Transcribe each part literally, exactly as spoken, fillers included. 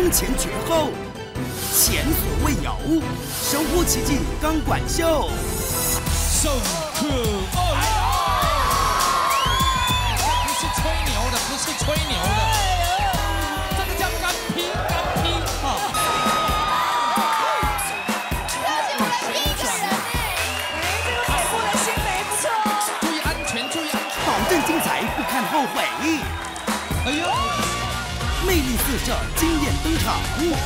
空前绝后，前所未有，生活奇迹钢管秀。 上课哦！不是吹牛的，不是吹牛的，这个叫干劈干劈啊！注意安全，注意安全， 保证精彩，不堪后悔。 哎呦！ 魅力四射，惊艳登场。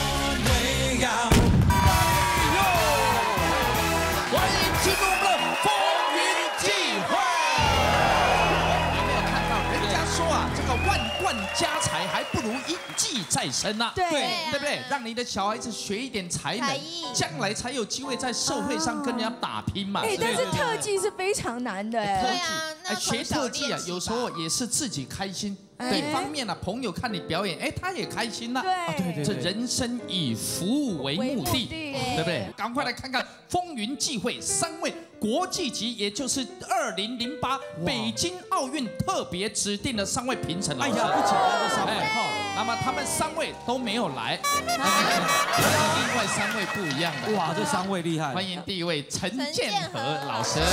欢迎进入我们的风云际会。有没有看到？人家说啊，这个万贯家财还不如一技在身呐。 对对不对？让你的小孩子学一点才能，将来才有机会在社会上跟人家打拼嘛。 哎，但是特技是非常难的哎。 对啊，哎，学特技啊，有时候也是自己开心。 对方面呢、啊，朋友看你表演，哎，他也开心了。 对， 对对，这人生以服务为目的，对不对？赶快来看看风云际会三位国际级，也就是二零零八北京奥运特别指定的三位评审老师。哎呀，不简单的三位哈。那么他们三位都没有来，另外三位不一样的。 哇，这三位厉害！ 欢迎第一位陈建和老师。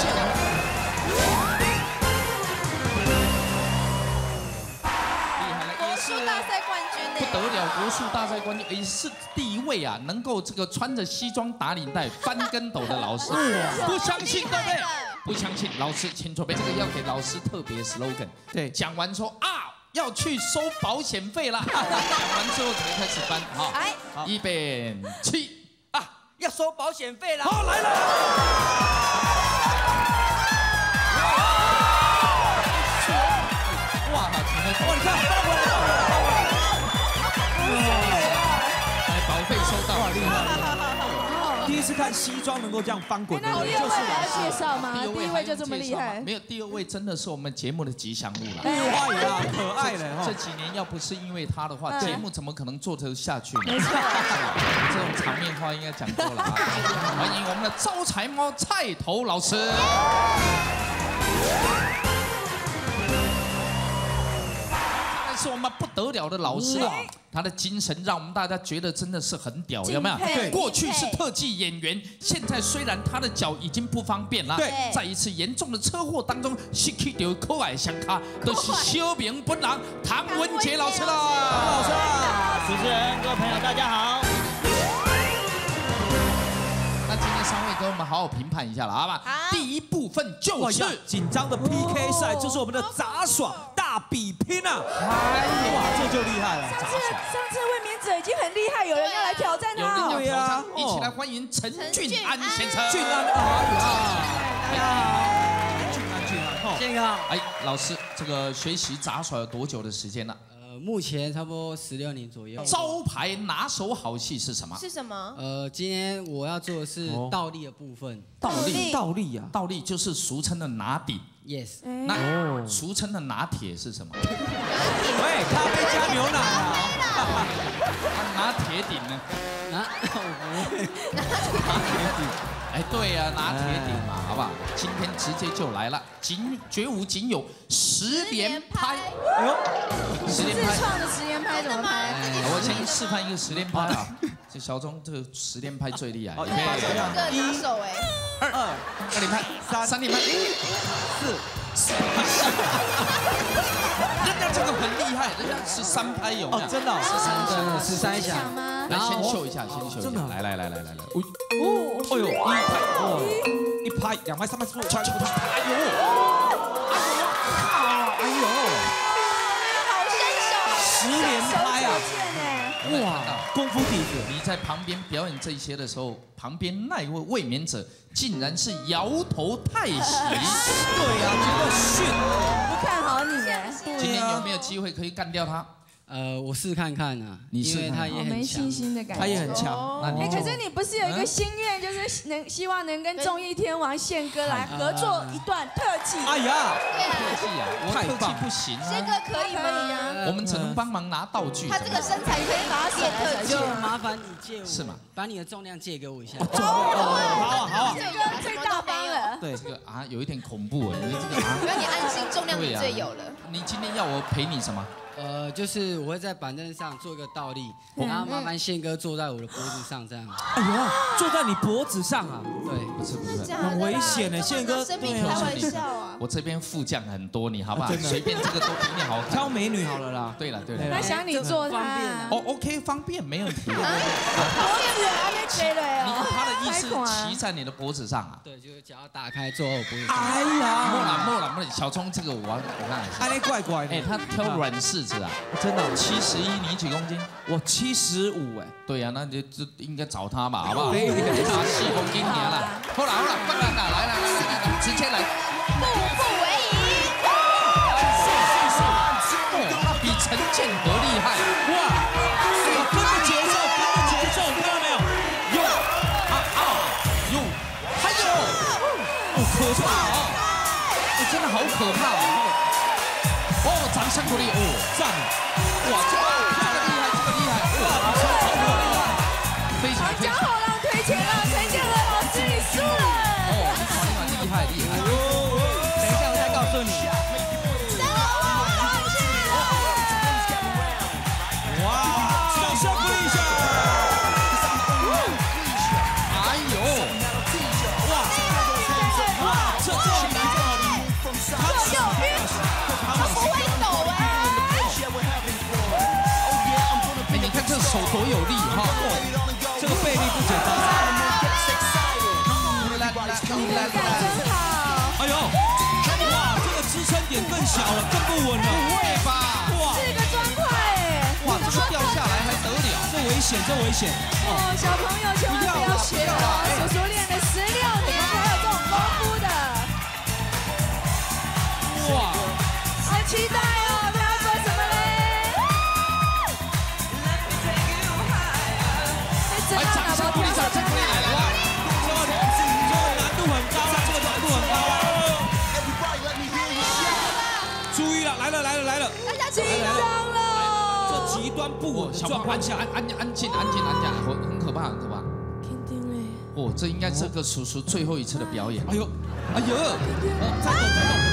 大赛冠军呢？ 不得了，国术大赛冠军也是第一位啊，能够这个穿着西装打领带翻跟斗的老师，不相信对不对？不相信，老师请准备，这个要给老师特别 slogan。对，讲完说啊，要去收保险费啦，讲完之后才开始翻，好，好，一边起啊， 要收保险费啦！ 好，来了。 哇，好，请开口。哇，你看，翻回来了！哎，保费收到，哇，厉害！ 第一次看西装能够这样翻滚的， 那我第二位还要介绍吗？第一位就这么厉害？ 没有，第二位真的是我们节目的吉祥物了。 第二位啊，可爱的哈。 这几年要不是因为他的话，节目怎么可能做得下去呢？ 没错， 这种场面话应该讲过了啊。欢迎我们的招财猫菜头老师。 是我们不得了的老师啊！他的精神让我们大家觉得真的是很屌，有没有？对，过去是特技演员，现在虽然他的脚已经不方便了，对，在一次严重的车祸当中失去掉可爱相卡，都是小明本人唐文杰老师啦。唐老师啊， 主持人、各位朋友，大家好。 那今天三位跟我们好好评判一下了，好吧？第一部分就是紧张的 P K 赛，就是我们的杂耍大比拼啊！哎哇，这就厉害了！ 上次上次卫冕者已经很厉害，有人要来挑战他。 有人要挑战，一起来欢迎陈俊安先生。 俊安，哎呀，俊安俊安， 健康。 哎，老师，这个学习杂耍有多久的时间了？ 目前差不多十六年左右。 招牌拿手好戏是什么？ 是什么？ 呃，今天我要做的是倒立的部分。 倒立， 倒立啊！ 倒立就是俗称的拿顶。 Yes。 那俗称的拿铁是什么？ 喂，咖啡加牛奶啊！ 拿铁顶呢？ 拿我不会。 拿铁顶。哎，对呀，拿铁顶嘛，好不好？今天直接就来了，仅绝无仅有十连拍。哎呦， 十连拍。自创的十连拍怎么拍？ 我先示范一个十连拍啊。这小钟这个十连拍最厉害。 一个拿手哎。 二二连拍，三三连拍，四四。人家这个很厉害，人家十三拍有没有？ 真的，十三的十三下。 来，先秀一下，先秀一下。来来来来来来。 哦，哎呦，一拍，哦，一拍，两拍，三拍，四拍，五拍，哎呦，哎呦， 好身手， 十连拍啊！ 哇， 功夫底子。 你在旁边表演这些的时候，旁边那一位卫冕者竟然是摇头太喜。 对呀，这个逊， 不看好你耶。 今天有没有机会可以干掉他？ 呃，我试看看啊， 你因为他也很没信心的感觉， 他也很强。 哎，可是你不是有一个心愿，就是能希望能跟综艺天王宪哥来合作一段特技？ 哎呀， 特技啊，我特技不行啊。 宪哥可以吗？ 我们只能帮忙拿道具。 他这个身材可以把他练特技， 就麻烦你借我， 是吗？ 把你的重量借给我一下。 好啊好啊， 这个最大方了。 对，这个啊有一点恐怖啊，你这个啊。 不要你安心，重量你最有了。 你今天要我陪你什么？ 呃，就是我会在板凳上做一个倒立，然后麻烦宪哥坐在我的脖子上这样。 哎呦，坐在你脖子上啊？ 对， 不是不是， 很危险呢，宪哥。 生命开玩笑啊！ 我这边副将很多，你好不好？ 真的随便这个都比你好看。 挑美女好了啦。 对了对了。 他想你做他。 哦 ，OK， 方便没问题。 脖子还没吹了你哦。 他的意思骑在你的脖子上啊？ 对，就是脚要打开坐我脖子上。 哎呀， 莫啦莫啦莫啦，小聪这个我我看一下。 哎，怪怪的。 哎，他挑软柿子啊， 真的。 七十一，你几公斤？ 我七十五哎。 对呀，那就就应该找他嘛，好不好？ 可以可以。 他四公斤年了。好啦好啦，不然啦，来来来来来，直接来。 步步为营。 哇，比陈建和厉害。 哇，跟着节奏，跟着节奏，看到没有？有啊啊有，还有，哦，可怕哦， 哎，真的好可怕哦。哦，掌声鼓励哦， 赞！ 哇，这个这个厉害，这个厉害，哇，超好厉害，非常非常。 江后浪推前浪，陈建和老师你输了。 哦，厉害厉害厉害。 等一下我再告诉你。 哇，掌声鼓励一下！ 哎呦， 哇哇，这这左右晕， 他不会抖哎。 哎，你看这手多有力哈， 这个背力不简单。 真好。 哎呦，哇，这个支撑点更小了，更不稳了。 不会吧？ 哇， 是个砖块哎。 哇，这个掉下来还得了？ 这危险，这危险。 哦，小朋友千万不要学哦，叔叔练了十六年才有这种功夫的。 哇， 好期待哦，他要做什么嘞？ 哎，掌声鼓励，掌声鼓励，来来来。 这个难度很高啊，这个难度很高啊。注意了，来了来了来了， 大家紧张了。 这极端不稳的小状况下， 安安安静安静安静，很很可怕很可怕。 肯定嘞。 哦，这应该是个叔叔最后一次的表演。 哎呦，哎呦， 哦，再动再动。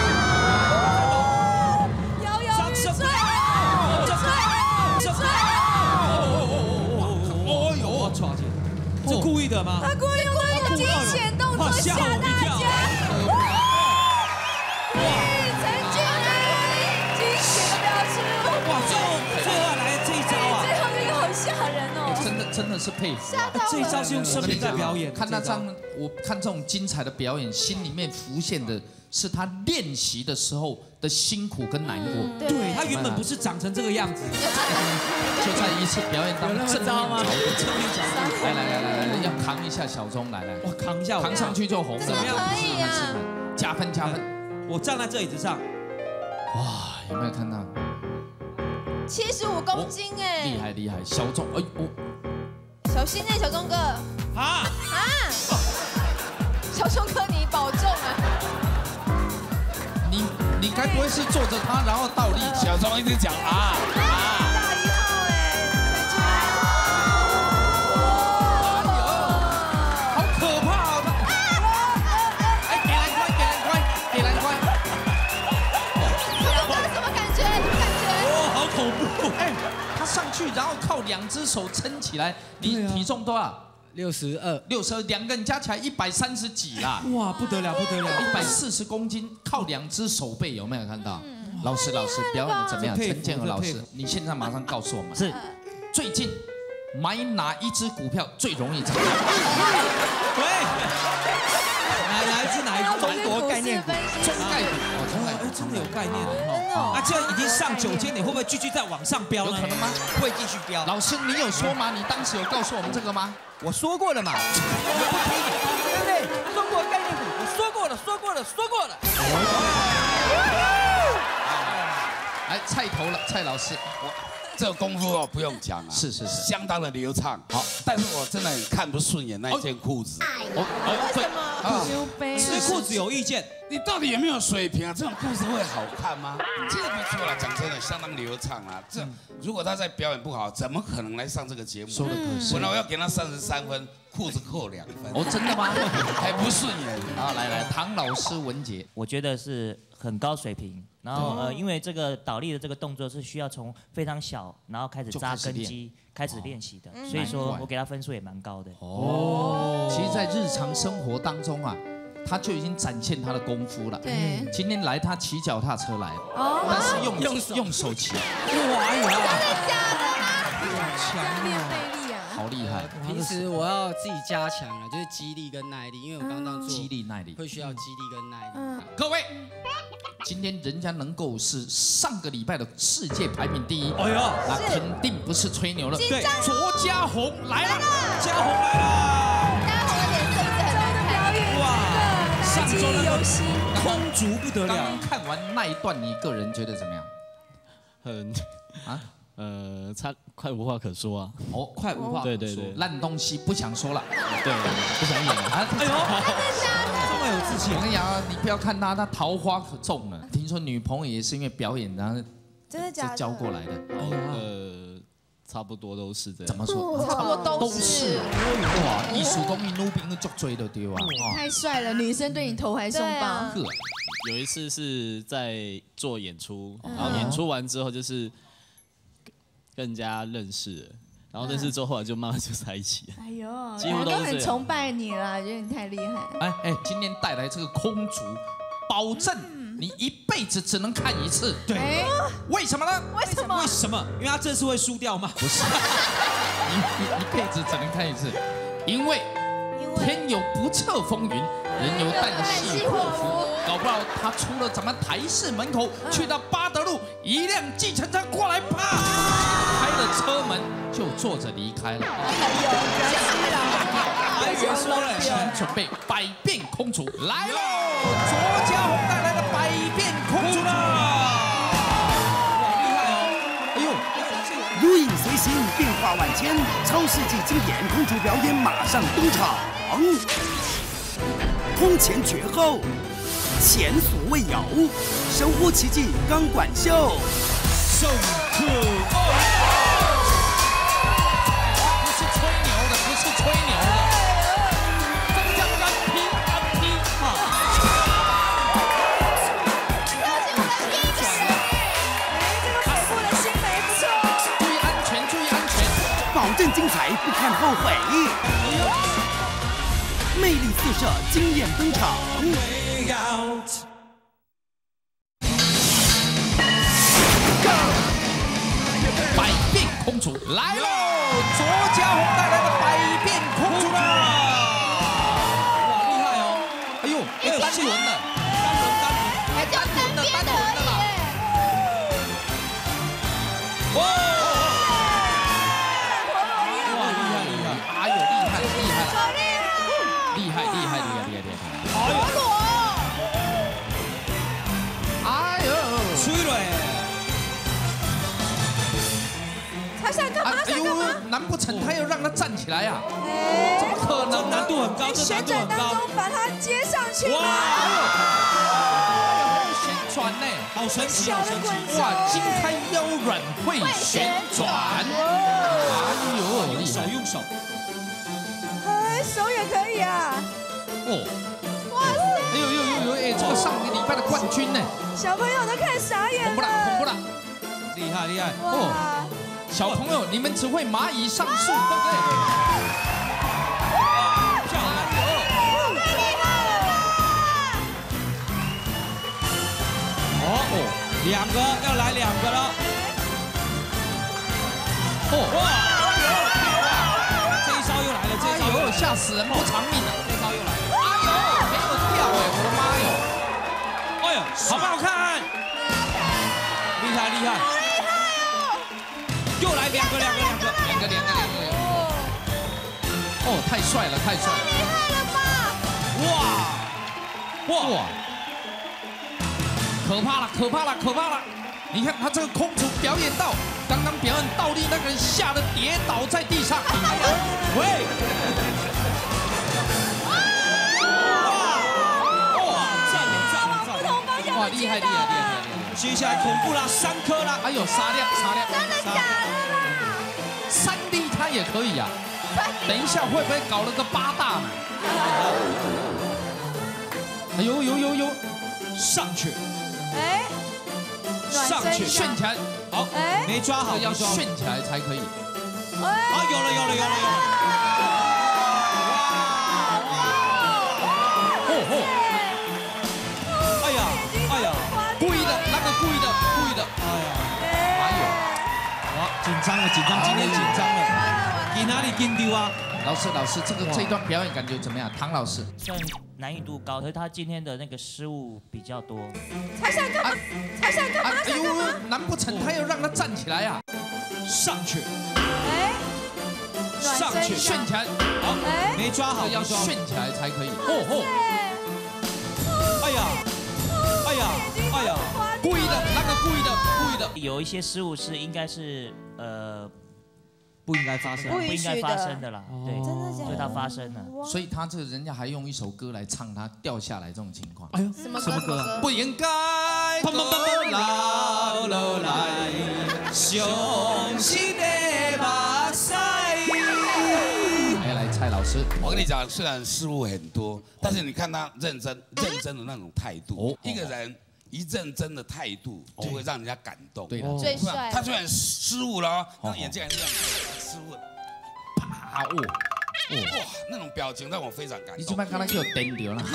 摇摇欲坠， 这坠， 哦呦，我操！这故意的吗？ 他故意用那个惊险动作吓大家。哇！陈建和惊险的表情。 哇，最后最后来这一招啊！ 最后这个好吓人哦。 真的真的是佩服。 这一招是用生命在表演。 看那张，我看这种精彩的表演，心里面浮现的是他练习的时候的辛苦跟难过。 对他原本不是长成这个样子， 就在一次表演当中正面吗？ 正面角度，来来来来来，要扛一下小钟，来来， 我扛一下， 扛上去就红了， 怎么样？ 可以啊， 加分加分。 我站在这椅子上， 哇，有没有看到？ 七十五公斤哎， 厉害厉害，小钟，哎我。 小心哎，小钟哥。 啊啊！小钟哥你保重啊！ 你你该不会是坐着他然后倒立？小钟一直讲啊啊！ 大一号哎，陈哎呦，好可怕哦！哎，给篮筐，给篮筐，给篮筐！ 小钟哥什么感觉？什么感觉？ 哦，好恐怖！ 哎，他上去然后靠两只手撑起来，你体重多少？ 六十二， 六十二，两个人加起来一百三十几啦， 哇，不得了，不得了， 一百四十公斤，靠两只手背，有没有看到？老师，老师，表演的怎么样？陈建和老师，你现在马上告诉我们， 是最近买哪一只股票最容易涨？ 喂，哪哪一只哪一只？ 中国概念股， 中概股，哦，中概股， 哎，真的有概念哦。啊，这样已经上九千，你会不会继续再往上飙呢？ 有可能吗？ 会继续飙。 老师，你有说吗？你当时有告诉我们这个吗？ 我说过了嘛，对不对？中国概念股，我说过了，说过了，说过了。 来，菜头了，蔡老师， 我这个功夫哦，不用讲啊， 是是是， 相当的流畅。好，但是我真的很看不顺眼那件裤子。 哦哦，对啊， 对裤子有意见， 你到底有没有水平啊？这种裤子会好看吗？这个不错了，讲真的，相当流畅啊。这如果他在表演不好，怎么可能来上这个节目？ 说的可是。 本来我要给他三十三分， 裤子扣两分。 哦，真的吗？ 还不顺眼。 好，来来，唐老师文杰， 我觉得是很高水平。然后呃，因为这个倒立的这个动作是需要从非常小，然后开始扎根基，开始练习的，所以说我给他分数也蛮高的。 哦，其实，在日常生活当中啊，他就已经展现他的功夫了。 对， 今天来他骑脚踏车来， 哦但是用用手用手骑， 哇呀！ 真的假的啊？ 练魅力啊！ 好厉害。 平时我要自己加强了，就是肌力跟耐力，因为我刚刚做肌力耐力会需要肌力跟耐力。 嗯， 各位，今天人家能够是上个礼拜的世界排名第一， 哎呦， 那肯定不是吹牛了。 对， 卓家宏来了， 嘉宏来了。 嘉宏的脸色一直很难看。 表演哇，上记忆周那个犹新。 空竹不得了刚刚。看完那一段，你个人觉得怎么样？ 很啊？ 呃，差快无话可说啊！ 哦，快无话可说， 对对对烂东西不想说了， 对，不想演了。 啊！ 哎呦，这么有自信我。跟你讲啊，你不要看他，他桃花可重了。听说女朋友也是因为表演，然后这真的假的？ 教过来的。 呃，差不多都是这样。 怎么说？ 差不多都是。 哇，艺术公益奴兵就追的对吧？ 太帅了，女生对你投怀送抱。 呵， 有一次是在做演出，然后演出完之后就是更加认识了，然后认识之后后来就慢慢就在一起了。 哎呦， 几乎都是这样很崇拜你啦，觉得你太厉害。 哎哎，今天带来这个空竹，保证你一辈子只能看一次。 对， 哎， 为什么呢？ 为什么为？什么？因为他这次会输掉吗？ 不是，你你一辈子只能看一次，因为因为天有不测风云，人有旦夕祸福。搞不好他出了咱们台视门口，去到八德路，一辆计程车过来，啪，开了车门就坐着离开了。 还以为说了， 请准备百变空竹来喽！卓家宏带来的百变空竹啦！ 厉害哦！ 哎呦， 如影随形，变化万千，超世纪经典空竹表演马上登场。空前绝后，前所未有，神乎其技钢管秀。 上课哦！ 不是吹牛的，不是吹牛的，这叫干劈干劈啊！ 哎，这个北部的新梅不错哦。 注意安全，注意安全！ 保证精彩，不堪后悔。魅力四射，惊艳登场。 百变空竹来喽！卓家宏带来的百变空竹啦！ 哇，厉害哦！ 哎呦，哎呦，新闻了， 单轮单轮， 还叫单边的而已耶。 哇！哇，厉害厉害！ 哎呦，厉害厉害，厉害厉害厉害厉害厉害！ 哎呦， 哎呦， 吹了耶！ 他想干嘛？ 哎呦想干嘛？， 难不成他要让他站起来呀？ 哎怎么可这能呢？ 难度很高，这旋难度很高。 转当中把它接上去。 哇， 旋转呢？ 好神奇，好神奇！ 哇，筋开腰软会旋转。哎呦， 用厉害！ 手用手， 哎，手也可以啊。 哦，哇塞！哎呦呦呦呦，哎，这个上个礼拜的冠军呢？ 小朋友都看傻眼红不啦，红不了。 啦！ 厉害厉害！ 哇， 小朋友，你们只会蚂蚁上树，对不对？ 漂亮！ 太厉害了！ 哦哦，两个要来两个了。 哦， 哇！这一招又来了，这一招哎呦， 又来了， 吓死人，不偿命啊！ 这一招又来了。 哎呦，没有掉哎，我的妈哟！ 哎呦，好不好看？厉害厉害！又来两个两个两个。 两个两个两个。哦，太帅了，太帅了！ 厉害了吧？ 哇哇！ 哇，可怕了，可怕了，可怕了！你看他这个空竹表演到，刚刚表演倒立那个人吓得跌倒在地上。哎呀， 喂！哇！赞美赞美赞美！ 不同方向哇， 的厉害厉害厉害厉害厉害！ 接下来恐怖啦，三颗啦！ 哎呦，杀量杀量！ 真的假的啦？ 三 D 他也可以呀、 等一下会不会搞了个八大呢？哎呦呦呦呦，上去， 哎， 上去，旋起来，好， 哎， 没抓好， 要旋起来才可以。 好，有了有了有了有了。哦吼！哎呀哎呀， 故意的，那个故意的，故意的。哎呀，还有， 哇，紧张了紧张，今天紧张了，给哪里跟丢啊？ 老师老师，这个这一段表演感觉怎么样？唐老师， 虽然难易度高，可是他今天的那个失误比较多。 才想干嘛？才想干嘛？ 哎呦，难不成他要让他站起来啊？上去， 哎， 上去，旋起来，好， 哎， 没抓好， 要旋起来才可以。哦吼！ 哎呀，哎呀，哎呀， 故意的，那个故意的，故意的。 有一些失误是应该是呃不应该发生， 不应该发生的啦，对， 真的假的？ 所以他发生了。 所以他这个人家还用一首歌来唱他掉下来这种情况。 哎呦， 什么什么歌啊？ 不应该搁老落来，伤心的目屎。来来，蔡老师， 我跟你讲，虽然失误很多，但是你看他认真、认真的那种态度，一个人一认真的态度就会让人家感动。 对的， 最帅。 他虽然失误了，那眼睛还是这样失误， 啪哦哇，那种表情让我非常感动。 你这边刚才给我颠掉了。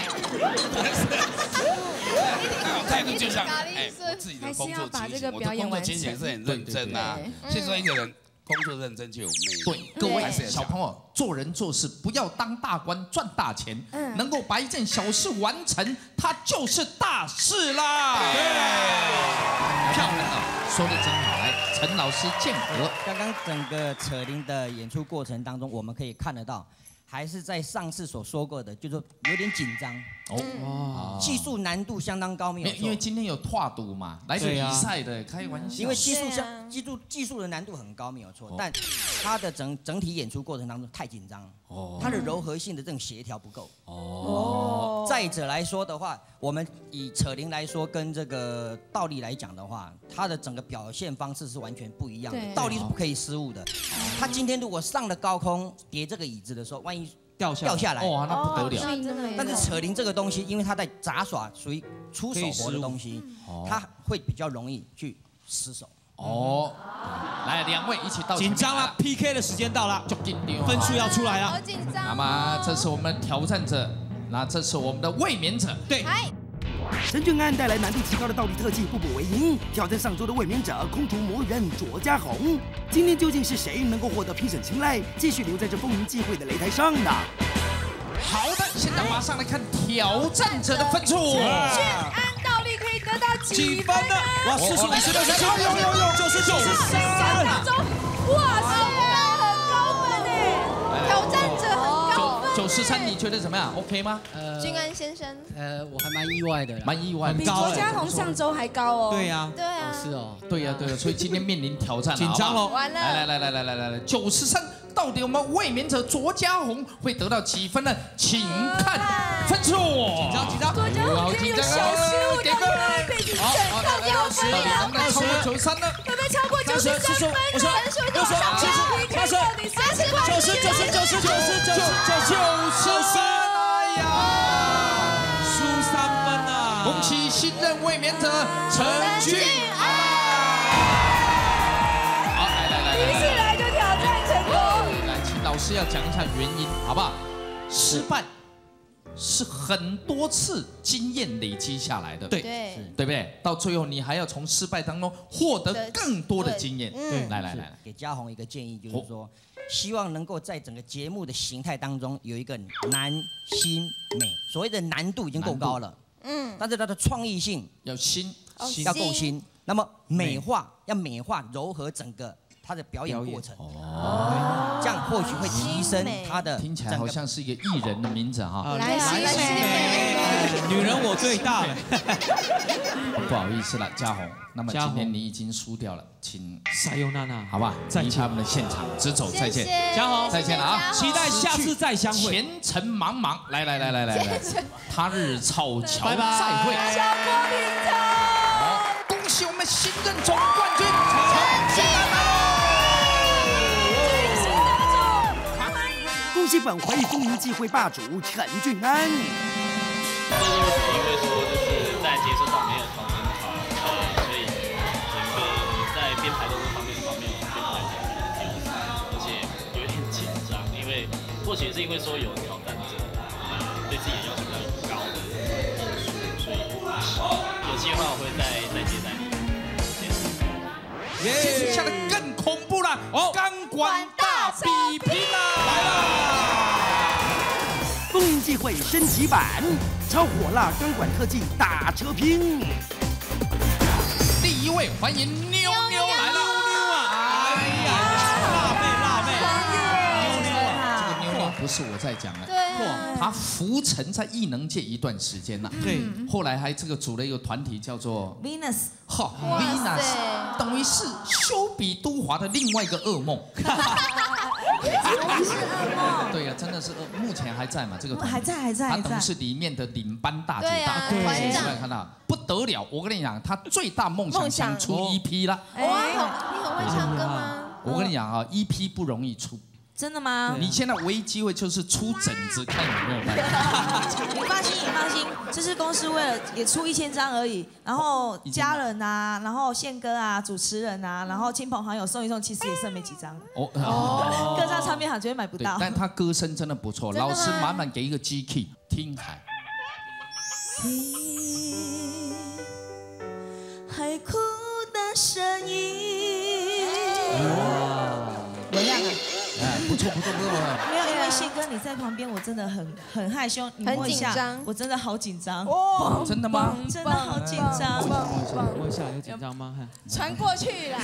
那种态度就像哎，我自己的工作情形，我的工作情形是很认真啊。所以说一个人工作认真就有魅力。 对，各位小朋友，做人做事不要当大官赚大钱，能够把一件小事完成，它就是大事啦。对，漂亮啊，说的真好。来，陈老师见和。 刚刚整个扯铃的演出过程当中，我们可以看得到，还是在上次所说过的，就是有点紧张。哦，技术难度相当高，没有错。 因为今天有跨赌嘛，来比赛的，开玩笑。 因为技术相技术技术的难度很高，没有错。但他的整整体演出过程当中太紧张了，哦，他的柔和性的这种协调不够。哦，再者来说的话，我们以扯铃来说，跟这个倒立来讲的话，他的整个表现方式是完全不一样的。倒立是不可以失误的。他今天如果上了高空叠这个椅子的时候，万一掉下掉下来， 哇，那不得了。 但是扯铃这个东西，因为它在杂耍，属于出手活的东西，它会比较容易去失手。 哦，来，两位一起到紧张了 ，P K 的时间到了，分数要出来了。 好紧张。 那么这是我们挑战者，那这是我们的卫冕者。 对。 陈俊安带来难度极高的倒立特技，步步为营，挑战上周的卫冕者空途魔人卓家宏。今天究竟是谁能够获得评审青睐，继续留在这风云际会的擂台上呢？ 好的，现在马上来看挑战者的分数。 俊安倒立可以得到几分呢？ 哇，四十五十六十九，有有有，九十九十三。 哇塞，很高分哎！ 挑战者很高分。 九十三，你觉得怎么样 ？OK 吗？ 呃，俊安先生。 呃，我还蛮意外的， 蛮意外的， 比卓家宏上周还高哦。 对呀， 对啊， 是哦， 对呀对呀，所以今天面临挑战了， 紧张喽！ 完了， 来来来来来来来来，九十三，到底我们卫冕者卓家宏会得到几分呢？请看分数。紧张紧张， 卓家宏今天有小失误，给分，被评审到底有分能不能超过九十三呢？ 会不会超过九十三分？ 我说，我说，七十，八十，九十，九十，九十，九十，九十，九十三，哎呀，输三分啊！ 恭喜新任卫冕者陈俊安。好，来来来， 一次来就挑战成功。 来，请老师要讲一下原因，好不好？失败是很多次经验累积下来的， 对， 对， 对不对？到最后你还要从失败当中获得更多的经验。对，来来来， 给家宏一个建议，就是说，希望能够在整个节目的形态当中有一个男新美。所谓的难度已经够高了，嗯，但是它的创意性要新， 要够新。那么美化要美化柔和整个他的表演过程，哦，这样或许会提升他的。 听起来好像是一个艺人的名字哈。 来来来， 女人我最大。 不好意思了，家宏，那么今天你已经输掉了，请撒尤娜娜， 好吧，离开我们的现场，直走，再见， 家宏， 再见了啊！ 期待下次再相会。 前程茫茫，来来来来来来，他日草桥拜拜， 再会。 小郭平城， 好，恭喜我们新任总冠军陈俊安。 悉本回风云际会霸主陈俊安。 这是为什么？因为说就是在节奏上没有调整好，呃，所以整个在编排动作方面方面编排的有差，而且有点紧张，因为或许是因为说有挑战者，呃，对自己的要求比较高的因素，所以有机会我会在在接待你。 接下来更恐怖了，哦，钢管大比拼啦，来啦！ 风云际会升级版，超火辣钢管特技大车拼。 第一位，欢迎妞妞来了。哎呀， 辣妹辣妹， 妞妞啊，这个妞妞不是我在讲的， 对啊， 她浮沉在艺能界一段时间了， 对， 后来还这个组了一个团体叫做 Venus。 哈 ，Venus 等于是修比都华的另外一个噩梦。 是噩梦。 对呀，真的是噩，目前还在嘛？这个团还在还在他还在。 等于是里面的领班大姐大。 对啊， 现在看到不得了，我跟你讲，他最大梦想想出 E P 了。 哇，你很会唱歌吗？ 我跟你讲啊 ，E P 不容易出。 真的吗？ 你现在唯一机会就是出疹子，看有没有办法。 你放心，你放心，就是公司为了也出一千张而已，然后家人啊，然后宪哥啊，主持人啊，然后亲朋好友送一送，其实也剩没几张。 哦哦，各大唱片行绝对买不到。 但他歌声真的不错，老师满满给一个 G key， 听海。 听海哭的声音。怎么样啊？ 哎，不错不错不错。 没有，因为宪哥你在旁边，我真的很很害羞，你摸一下， 很紧张， 我真的好紧张。 哦，真的吗？ 真的好紧张。 摸一下有紧张吗？ 传过去啦。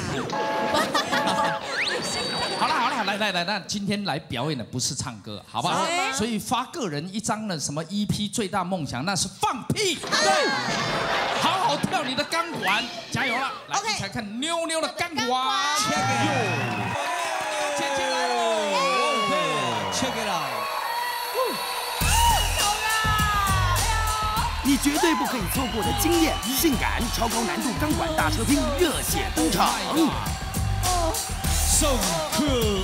好了好了，来来来，那今天来表演的不是唱歌，好不好？所以发个人一张的什么 E P 最大梦想，那是放屁。对，好好跳你的钢管，加油了！来，一起来看妞妞的钢管。姐姐来喽 ，Check it out。 你绝对不可以错过的惊艳、性感、超高难度钢管大车拼热血登场。 So cool！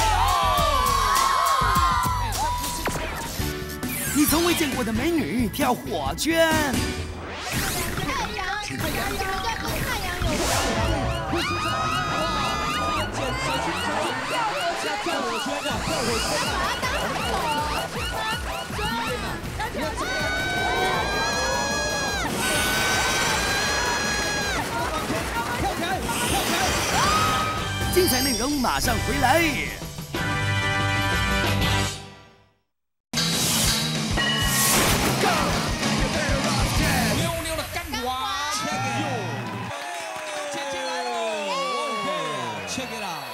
你从未见过的美女跳火圈。 太阳，太阳，应该跟太阳有关。 跳火圈的，跳火圈的。 精彩内容马上回来。 妞妞的钢管 ，Check it out， 姐姐来喽 ，Check it out。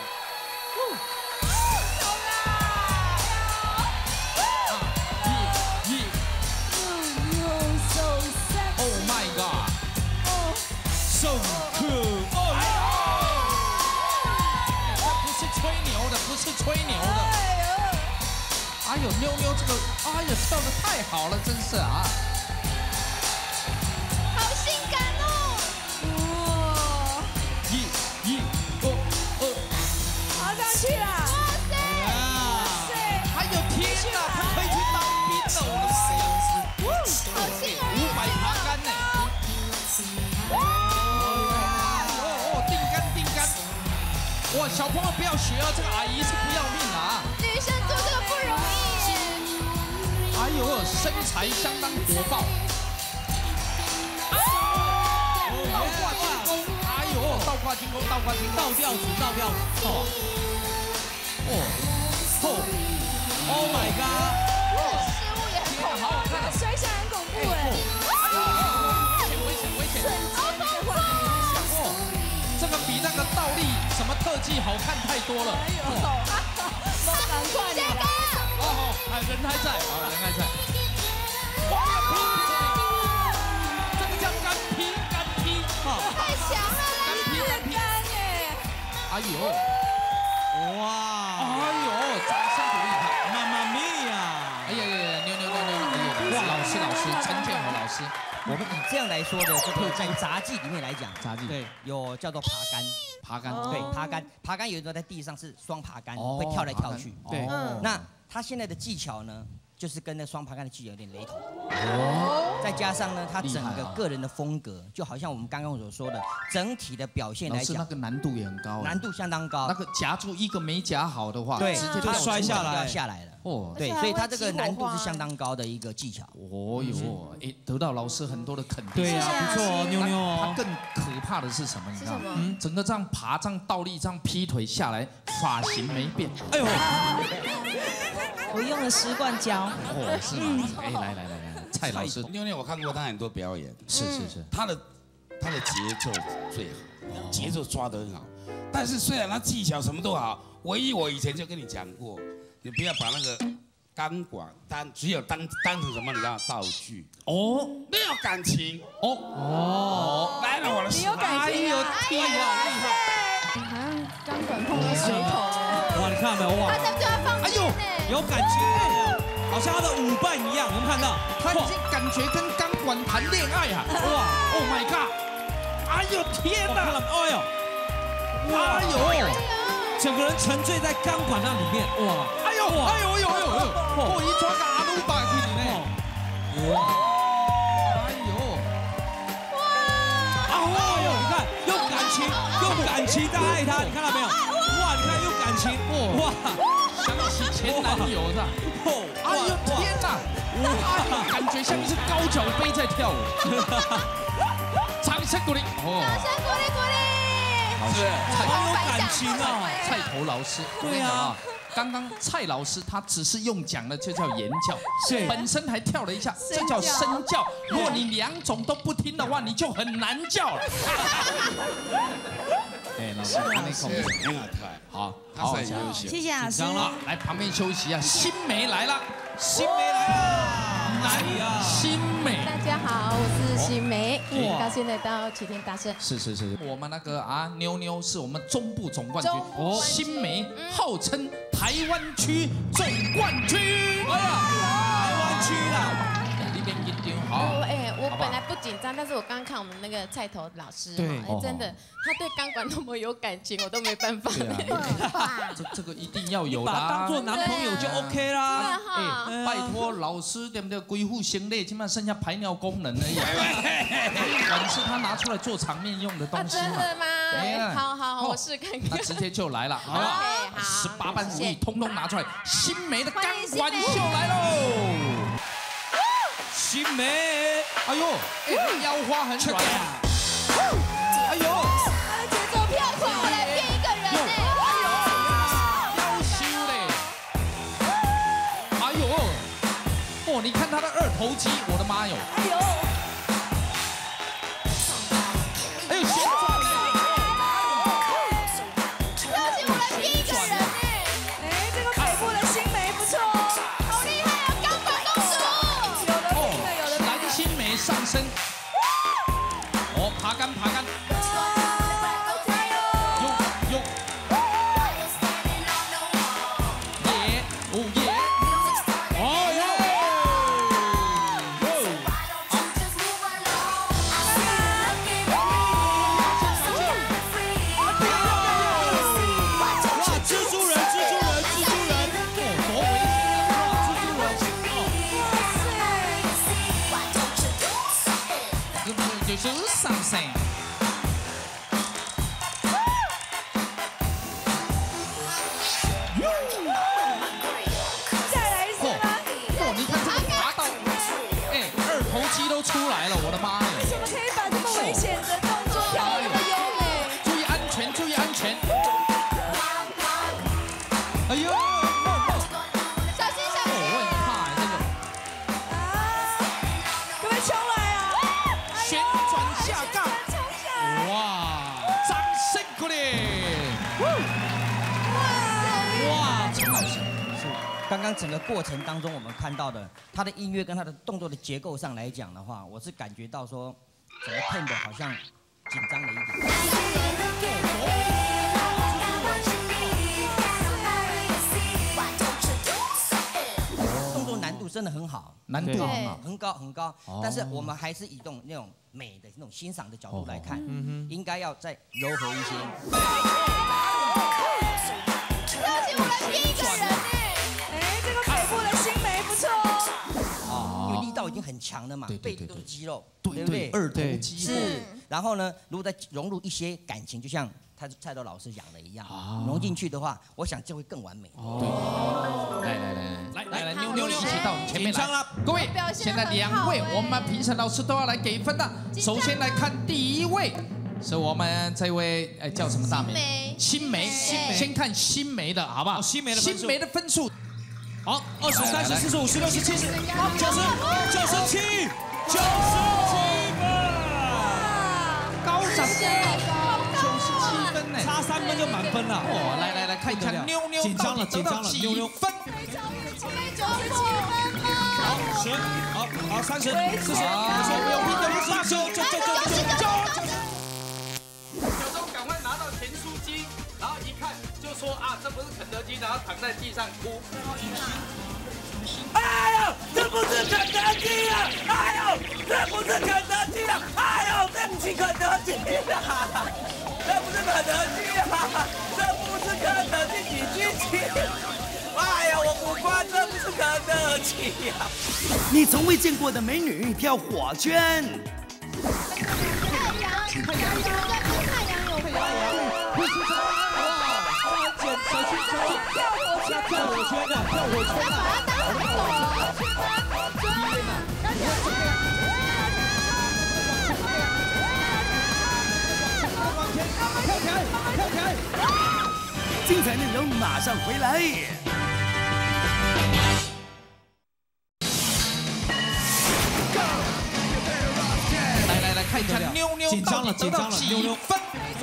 Oh my god！So cool！ 吹牛的不是吹牛的，哎呦妞妞这个，哎呦跳得太好了，真是啊！ 好性感哦！ 哇！一、一、二、二， 爬上去啦！ 哇塞！ 还有天哪，他可以去当兵了，我的妈呀！ 好幸运！ 五百爬杆呢！哦，定杆定杆！哇，小朋友不要学啊，这个阿姨是不要命啊！ 女生做这个不容易。 哎呦，身材相当火爆。倒挂金钩，哎呦，倒挂金钩，倒挂金钩， 倒吊子，倒吊子。哦，哦，哦 ，Oh my god！ 失误也很恐怖， 好好看啊， 摔下很恐怖哎。 危险危险危险！ 哦， 这个比那个倒立什么特技好看太多了。 哎呦，赶快点！ 哦哦，哎，人还在，啊，人还在。这个叫干劈，干劈，哈， 太强了， 干劈干劈。哎呦， 哇， 哎呦，掌声鼓励他， 妈妈咪呀！ 哎呀呀呀，牛牛牛牛，哎呀，老师老师，陈建和老师。 我们以这样来说的，这个在杂技里面来讲， 杂技对，有叫做爬杆， 爬杆， 对，爬杆，爬杆有一种在地上是双爬杆， 哦会跳来跳去。 对， 那他现在的技巧呢，就是跟那双爬杆的技巧有点雷同。哦。再加上呢，他整个个人的风格，就好像我们刚刚所说的，整体的表现来讲， 那个难度也很高， 难度相当高。 那个夹住一个没夹好的话， 对， 直接就摔下来， 要下来了。哦，对，所以他这个难度是相当高的一个技巧。 哦哟，哎，得到老师很多的肯定。 对呀，不错哦，妞妞哦。 他更可怕的是什么？你知道吗？嗯，整个这样爬，这样倒立，这样劈腿下来，发型没变。哎呦， 我用了十罐胶。 哦，是吗？哎，来来来来，蔡老师， 妞妞，我看过他很多表演， 是是是， 他的他的节奏最好，节奏抓得很好。但是虽然他技巧什么都好，唯一我以前就跟你讲过。你不要把那个钢管当只有当当成什么你知道道具哦，没有感情哦哦，来了我的， 你有感情啊！ 天啊，厉害！ 好像钢管碰到水桶。 哇，你看到没有？哇， 他这就要放心呢， 有感情，好像他的舞伴一样，有没有看到？ 他已经感觉跟钢管谈恋爱啊！哇 ，Oh my god！ 哎呦天哪！ 哎呦， 哎呦！ 整个人沉醉在钢管那里面，哇！ 哎呦，哎呦，哎呦，哎呦，哦，一抓个阿鲁巴去里面，哇！哎呦， 哇！啊哇哟，你看，用感情，用感情在爱他，你看到没有？哇，你看用感情，哇！ 想起前男友是吧？哎呦天哪！哇，感觉像是高脚杯在跳舞。掌声鼓励， 掌声鼓励鼓励。 老师， 好有感情啊！ 蔡头老师，对啊，刚刚蔡老师他只是用讲的就叫言教，是本身还跳了一下，这叫身教。如果你两种都不听的话，你就很难教了。哎，老师，那口很好看， 好， 好，休息， 谢谢老师。 好，来旁边休息啊。新梅来了， 新梅来了， 来呀，新梅。 大家好，我是新梅，很高兴来到齐天大圣。 是是是，我们那个啊妞妞是我们中部总冠军，哦，新梅号称台湾区总冠军。哎呀， 台湾区啦， 那边一定好。 哎，我本来不紧张，但是我刚刚看我们那个菜头老师， 对， 真的，他对钢管那么有感情，我都没办法。 这这个一定要有的， 把他当做男朋友就 OK 啦。 哎，拜托老师对不对？恢复心力，起码剩下排尿功能而已。管是他拿出来做场面用的东西嘛。 真的吗？好好，我试看看。 那直接就来了，好不好？十八般武艺通通拿出来，新梅的钢管秀来喽！ 新梅， 哎呦，哎，腰花很软。哎呦， 他的节奏飘过来变一个人呢。 腰修嘞。哎呦，哦，你看他的二头肌，我的妈哟！哎呦，哎呦，旋转嘞！ 邀请我们第一个人呢。 哎，这个北部的新梅不错哦， 好厉害啊，钢管公主。 有的拼的，有的拼的。 蓝心湄上身，哦，爬杆爬杆。就是上身。 再来一次吗？ 哦，你看这个滑到，哎，二头肌都出来了，我的妈呀！ 为什么可以把这么危险的动作跳得那么优美？ 注意安全，注意安全！哎呦！ 小心小心！ 我很怕这个。 可不可以冲来啊？ 旋转下杠，哇！掌声鼓励！哇！陈老师， 是刚刚整个过程当中，我们看到的他的音乐跟他的动作的结构上来讲的话，我是感觉到说，整个 tempo 好像紧张了一点。动作难度真的很好， 难度很好， 很高很高。但是我们还是以动那种美的那种欣赏的角度来看，应该要再柔和一些。 邀请我们第一个人呢。 哎，这个经很强了嘛， 对对对背都是肌肉， 对对不对？ 二头肌是。然后呢，如果再融入一些感情，就像他蔡斗老师讲的一样，融进去的话，我想就会更完美。 哦，来来来来来来，妞妞一起到你前面来。各位，现在两位我们评审老师都要来给分的。首先来看第一位。 是我们这位哎叫什么大名？新梅，新梅，先看新梅的好不好？新梅的新梅的分数， 好，二十三、十、四十五、十六、十七、十、九十、九十七、九十七分， 高涨，九十七分呢， 差三分就满分了。 哦，来来来看一看妞妞紧张了，紧张了，妞妞分。 好，十，好，好，三十、四十、五十、六十、八十、九、九、九、九、九、九。 小钟赶快拿到甜酥鸡，然后一看就说啊，这不是肯德基，然后躺在地上哭。 哎呦，这不是肯德基啊！哎呦，这不是肯德基啊！哎呦，这不是肯德基啊！这不是肯德基啊！这不是肯德基比基鸡！哎呀，我不管，这不是肯德基呀！ 你从未见过的美女跳火圈。 太阳，太阳，太阳有太阳，会出手哇！捡小青球，跳火圈，跳火圈的，跳火圈的，把它当火圈吗？ 往前，跳起来，跳起来！ 精彩内容马上回来。 看一看妞妞紧张了，紧张了，妞妞分。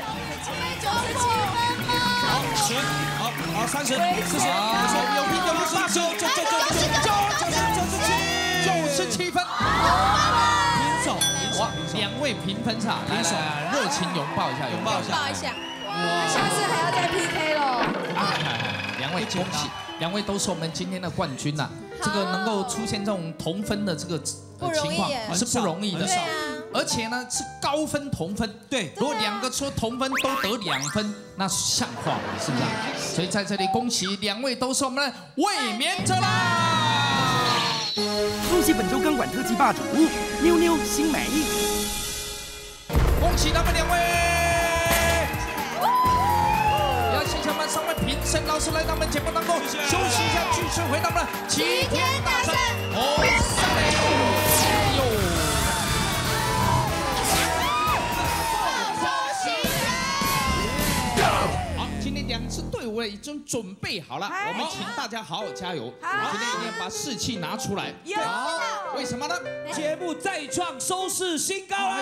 好，十，好，好，三十，四十，五十，六十，六十，八十，九，九，九，九，九，九十七， 九十七分。 平手， 哇，两位评分差，来来，热情拥抱一下，拥抱一下， 抱一下。哇，下次还要再 P K 喽。 两位恭喜，两位都是我们今天的冠军呐。这个能够出现这种同分的这个情况是不容易的。 而且呢是高分同分，对，如果两个说同分都得两分，那像话吗？是不是、啊？所以在这里恭喜两位都是我们的卫冕者啦！ 恭喜本周钢管特技霸主妞妞新美， 恭喜他们两位！也要谢谢我们三位评审老师来到我们节目当中，休息一下，继续回到我们的齐天大圣哦，三位，哟。 今天两支队伍已经准备好了，我们请大家好好加油。今天一定要把士气拿出来。好，为什么呢？ 节目再创收视新高啊！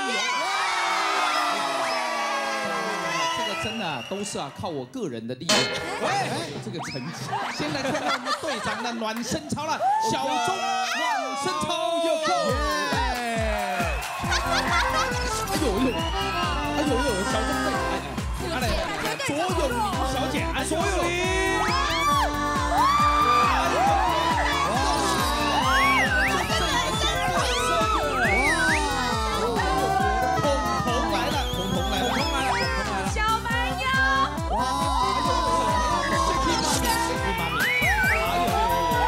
这个真的啊，都是啊靠我个人的力量，有这个成绩。先来看看我们队长的暖身操了，小钟暖身操有够！哎呦呦，哎呦呦，小钟队，哎哎，来来。 左永林小姐，哎，左永林，彤彤来了，彤彤来了，彤彤来了，彤彤来了， 小蛮腰，哇， 这匹马米，这匹马米，哎呦呦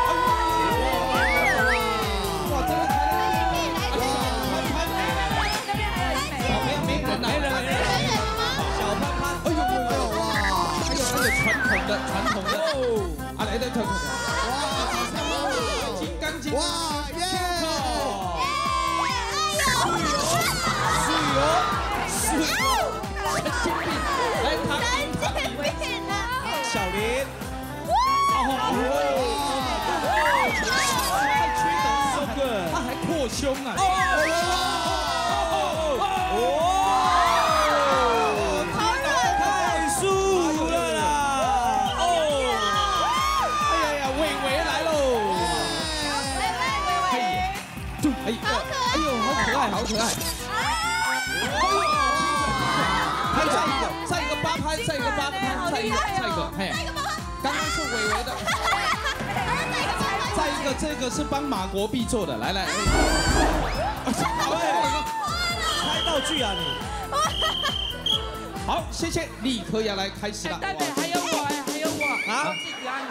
呦，哇，这个台， 那边还有一枚， 没有没人呐，没人没人，小潘潘，哎呦呦呦。 传统的，传统的哦，啊来的，传统的，哇，金刚经，哇耶，水油，水油，水油，神经病，来唐林，唐林，小林，哦，太吹的，so good，他还扩胸啊，哦。 哎，哎呦，好可爱，好可爱！还再一个，再一个八拍，再一个八拍，再一个，再一个，嘿，刚刚是伟伟的，再一个，这个是帮马国碧做的，来来， 开道具啊你！ 好，谢谢，立刻要来开始了。 对对，还有我，还有我， 啊， 自己啊，你对。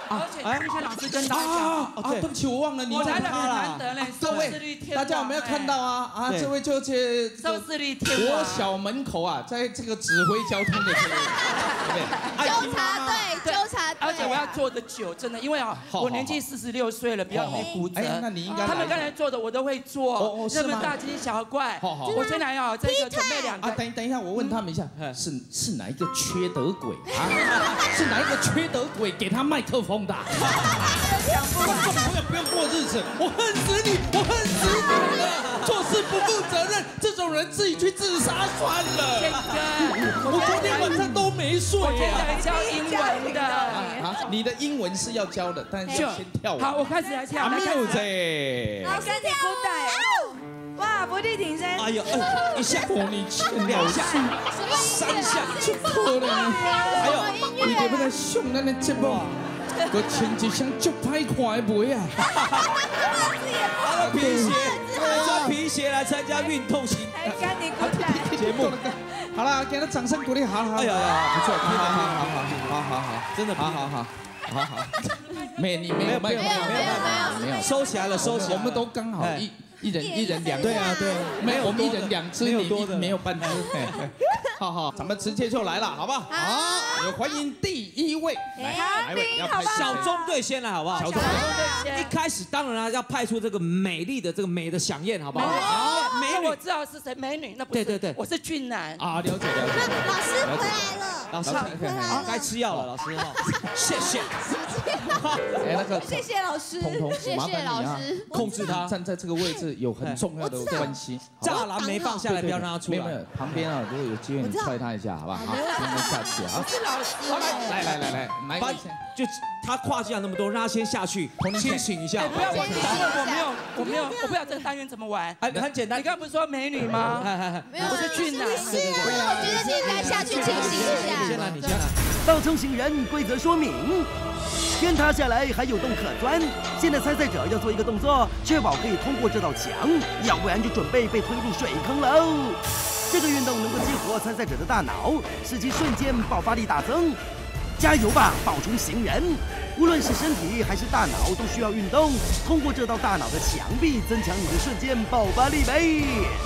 而且玉轩老师跟大家讲， 啊，对不起，我忘了你我来的很了难得嘞， 各位，大家有没有看到啊？啊，这位就是收视率天王国小门口啊，在这个指挥交通的这位，对不对？ 纠察队，纠察队。 而且我要做的久，真的，因为啊，我年纪四十六岁了，比较没骨折。 哎，那你应该他们刚才做的我都会做，那么大惊小怪。我先来啊，这个准备两个。 啊，等等一下，我问他们一下，是是哪一个缺德鬼啊？是哪一个缺德鬼给他麦克风的？观众朋友不用过日子，我恨死你，我恨死你了！做事不负责任，这种人自己去自杀算了。我昨天晚上都没睡啊。 我现在教英文的。 啊，你的英文是要教的，但是要先跳舞。 好，我开始来跳。 没有这。 老师你鼓带。哇，伏地挺身。 哎呦，一下，你两下，三下，就可能。还有，你能不能上咱的节目？我穿一双足歹看的鞋啊！ 他的皮鞋，穿皮鞋来参加运动型节目。 好了，给他掌声鼓励，好好。 哎呀呀，不错， 好好好好好好好， 真的， 好好好，好好。没你没有没有没有没有没有，收起来了，收起来。 我们都刚好一一人一人两。 对啊对， 没有我们一人两只，你多的没有半只。好好，咱们直接就来了，好不好？好，有欢迎第一位，来， 来，要派小中队先来，好不好？小中队一开始当然要派出这个美丽的这个美的响燕，好不好？ 好，美女，我知道是谁，美女，那不是，对对对，我是俊男啊，了解了解。 老师回来了， 老师回来了，该吃药了，老师，谢谢。 哎，那个， 谢谢老师， 彤彤，麻烦你啊， 控制他， 站在这个位置有很重要的关系， 栅栏没放下来，不要让他出来。 没有，旁边啊，如果有机会你踹他一下，好不好？好，让他下去啊。 是老师， 来来来来，来， 就他跨进来那么多，让他先下去清醒一下。 不要，我没有，我没有，我不知道这个单元怎么玩。 很很简单， 你刚刚不是说美女吗？ 没有， 我是俊男。 是啊，我觉得你应该下去清醒一下。 你先来，你先来。 倒冲行人规则说明：天塌下来还有洞可钻。现在参赛者要做一个动作，确保可以通过这道墙，要不然就准备被推入水坑喽。这个运动能够激活参赛者的大脑，使其瞬间爆发力大增。加油吧，倒冲行人！无论是身体还是大脑，都需要运动，通过这道大脑的墙壁，增强你的瞬间爆发力呗。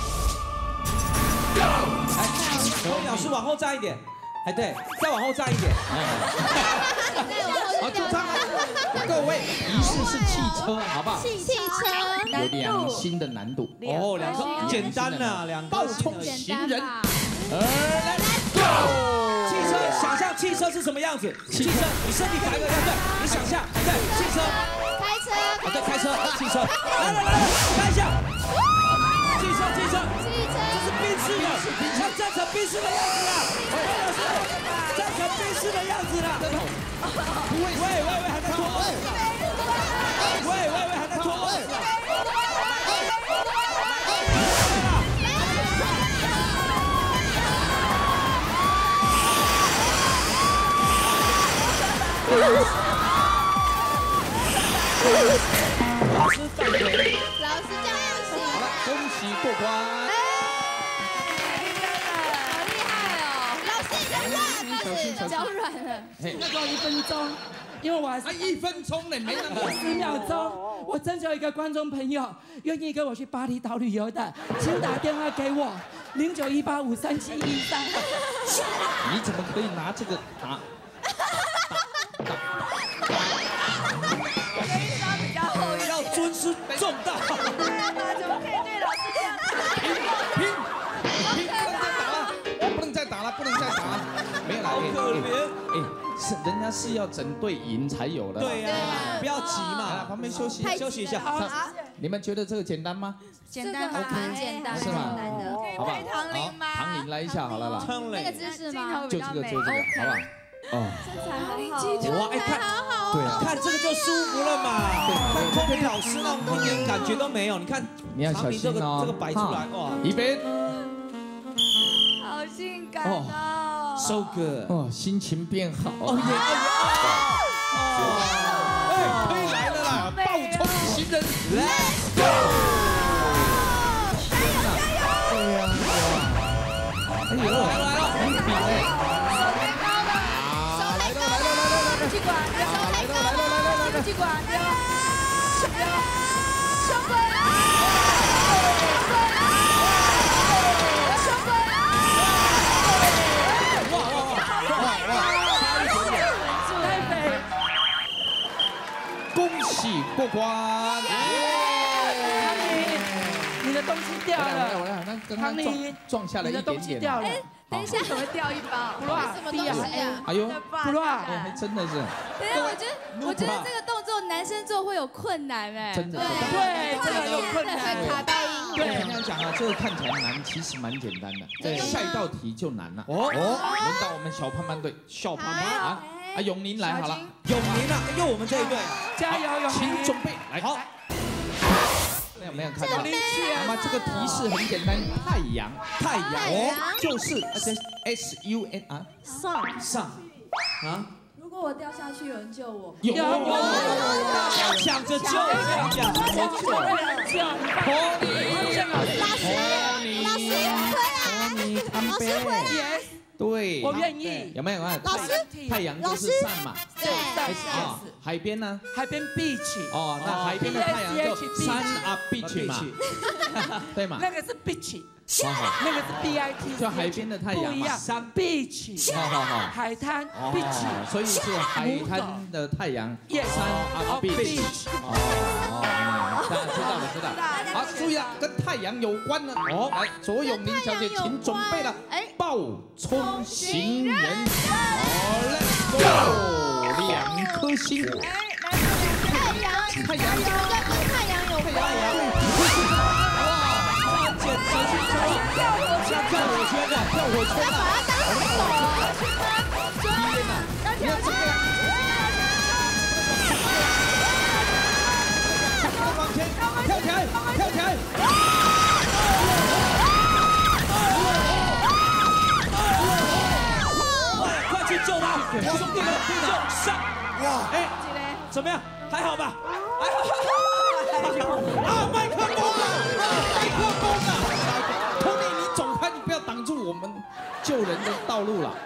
来，老师往后站一点。哎，对，再往后站一点。 好，就这样。各位，仪式是汽车，好不好？ 汽车有两星的难度。 哦，两个简单呐，两个倒冲行人。 来 ，Go！ 汽车，想象汽车是什么样子？汽车，你身体摆个样，对，你想象，对，汽车。 开车。 啊，对，开车，汽车。来来来来，看一下。汽车，汽车。 汽车。 这是宾士的，要站成宾士的样子啦！站成宾士的样子啦！喂喂喂，还在脱帽子！喂喂喂，还在脱帽子！老师放腿， 老师这样不行。 好了，恭喜过关。 脚软了， 那给我一分钟，因为我还是一分钟呢，没那么十秒钟。我征求一个观众朋友，愿意跟我去巴厘岛旅游的，请打电话给我，零九一八五三七一三。 你怎么可以拿这个打？ 要尊师重道。 对啊，怎么可以对老师这样？ 拼拼拼！不能再打了，不能再打了，不能再打了。没有啦，哎哎，是人家是要整队赢才有的。 对呀，不要急嘛， 旁边休息休息一下。你们觉得这个简单吗？ 简单吗？蛮简单， 是吗？好不好？ 唐琳吗？ 唐琳来一下好了啦。 那个姿势吗？ 就这个，就这个，好不好？哦， 身材很好， 哇，哎看， 对啊，看这个就舒服了嘛。看空灵老师那种一点感觉都没有，你看， 你要小心哦。 这个摆出来，哇， 一边， 好性感哦 ，so good， 哦，心情变好。 哦耶，哦， 哎，可以来了啦，爆冲行人 ，Let's go！ 加油加油！ 哎呦，来了来了，很比嘞。 手太高了，手太高了，去管，手太高了。 气管，对吧？胸部。 恭喜过关！ 唐宁，你的东西掉了。 我来，那刚刚撞撞下来一点点。 你的东西掉了。 等一下，怎么掉一包？ 不乱， 什么东西啊？ 哎呦， 不乱， 哎，真的是。 对，我觉得，我觉得这个动作男生做会有困难哎。 真的。 对，这个有困难， 会卡到音。 对，跟大家讲啊，这个看起来难，其实蛮简单的。对，下一道题就难了。哦哦，轮到我们小胖胖队，小胖胖啊。 啊，永宁来好了， 永宁啊，又我们这一队， 加油，永宁， 请准备来。好，没有没有看到，那么这个提示很简单，太阳，太阳哦，就是而且 S U N 啊， 上上啊。 如果我掉下去，有人救我？ 有有有有有， 抢着救，抢着救， 救！ 托尼， 老师，老师回来，老师回来。 对， 我愿意。 有没有啊？ 老师， 太阳就是上嘛。 对， 啊，海边呢？ 海边 beach。 哦，那海边的太阳就 sun up beach 嘛，对嘛？ 那个是 beach， 那个是 B I T， 就海边的太阳不一样 beach。 好好好， 海滩 beach， 所以是海滩的太阳 sun up beach。哦，大家知道了，知道了。好，注意了，跟太阳有关的哦。来，左永宁小姐，请准备了。暴冲行人，好 ，Let's go， 两颗星。 太阳，太阳，跟太阳有关。 哇，简直是跳跳跳火圈的，跳火圈的。 把它当火圈吗？ 天哪！你要这个呀？往前，跳起来，跳起来！ 去救他！我说队长，队长上！哇，哎，怎么样？还好吧？还好。啊，麦克风啊！麦克风啊！ 托尼，你走开，你不要挡住我们救人的道路了。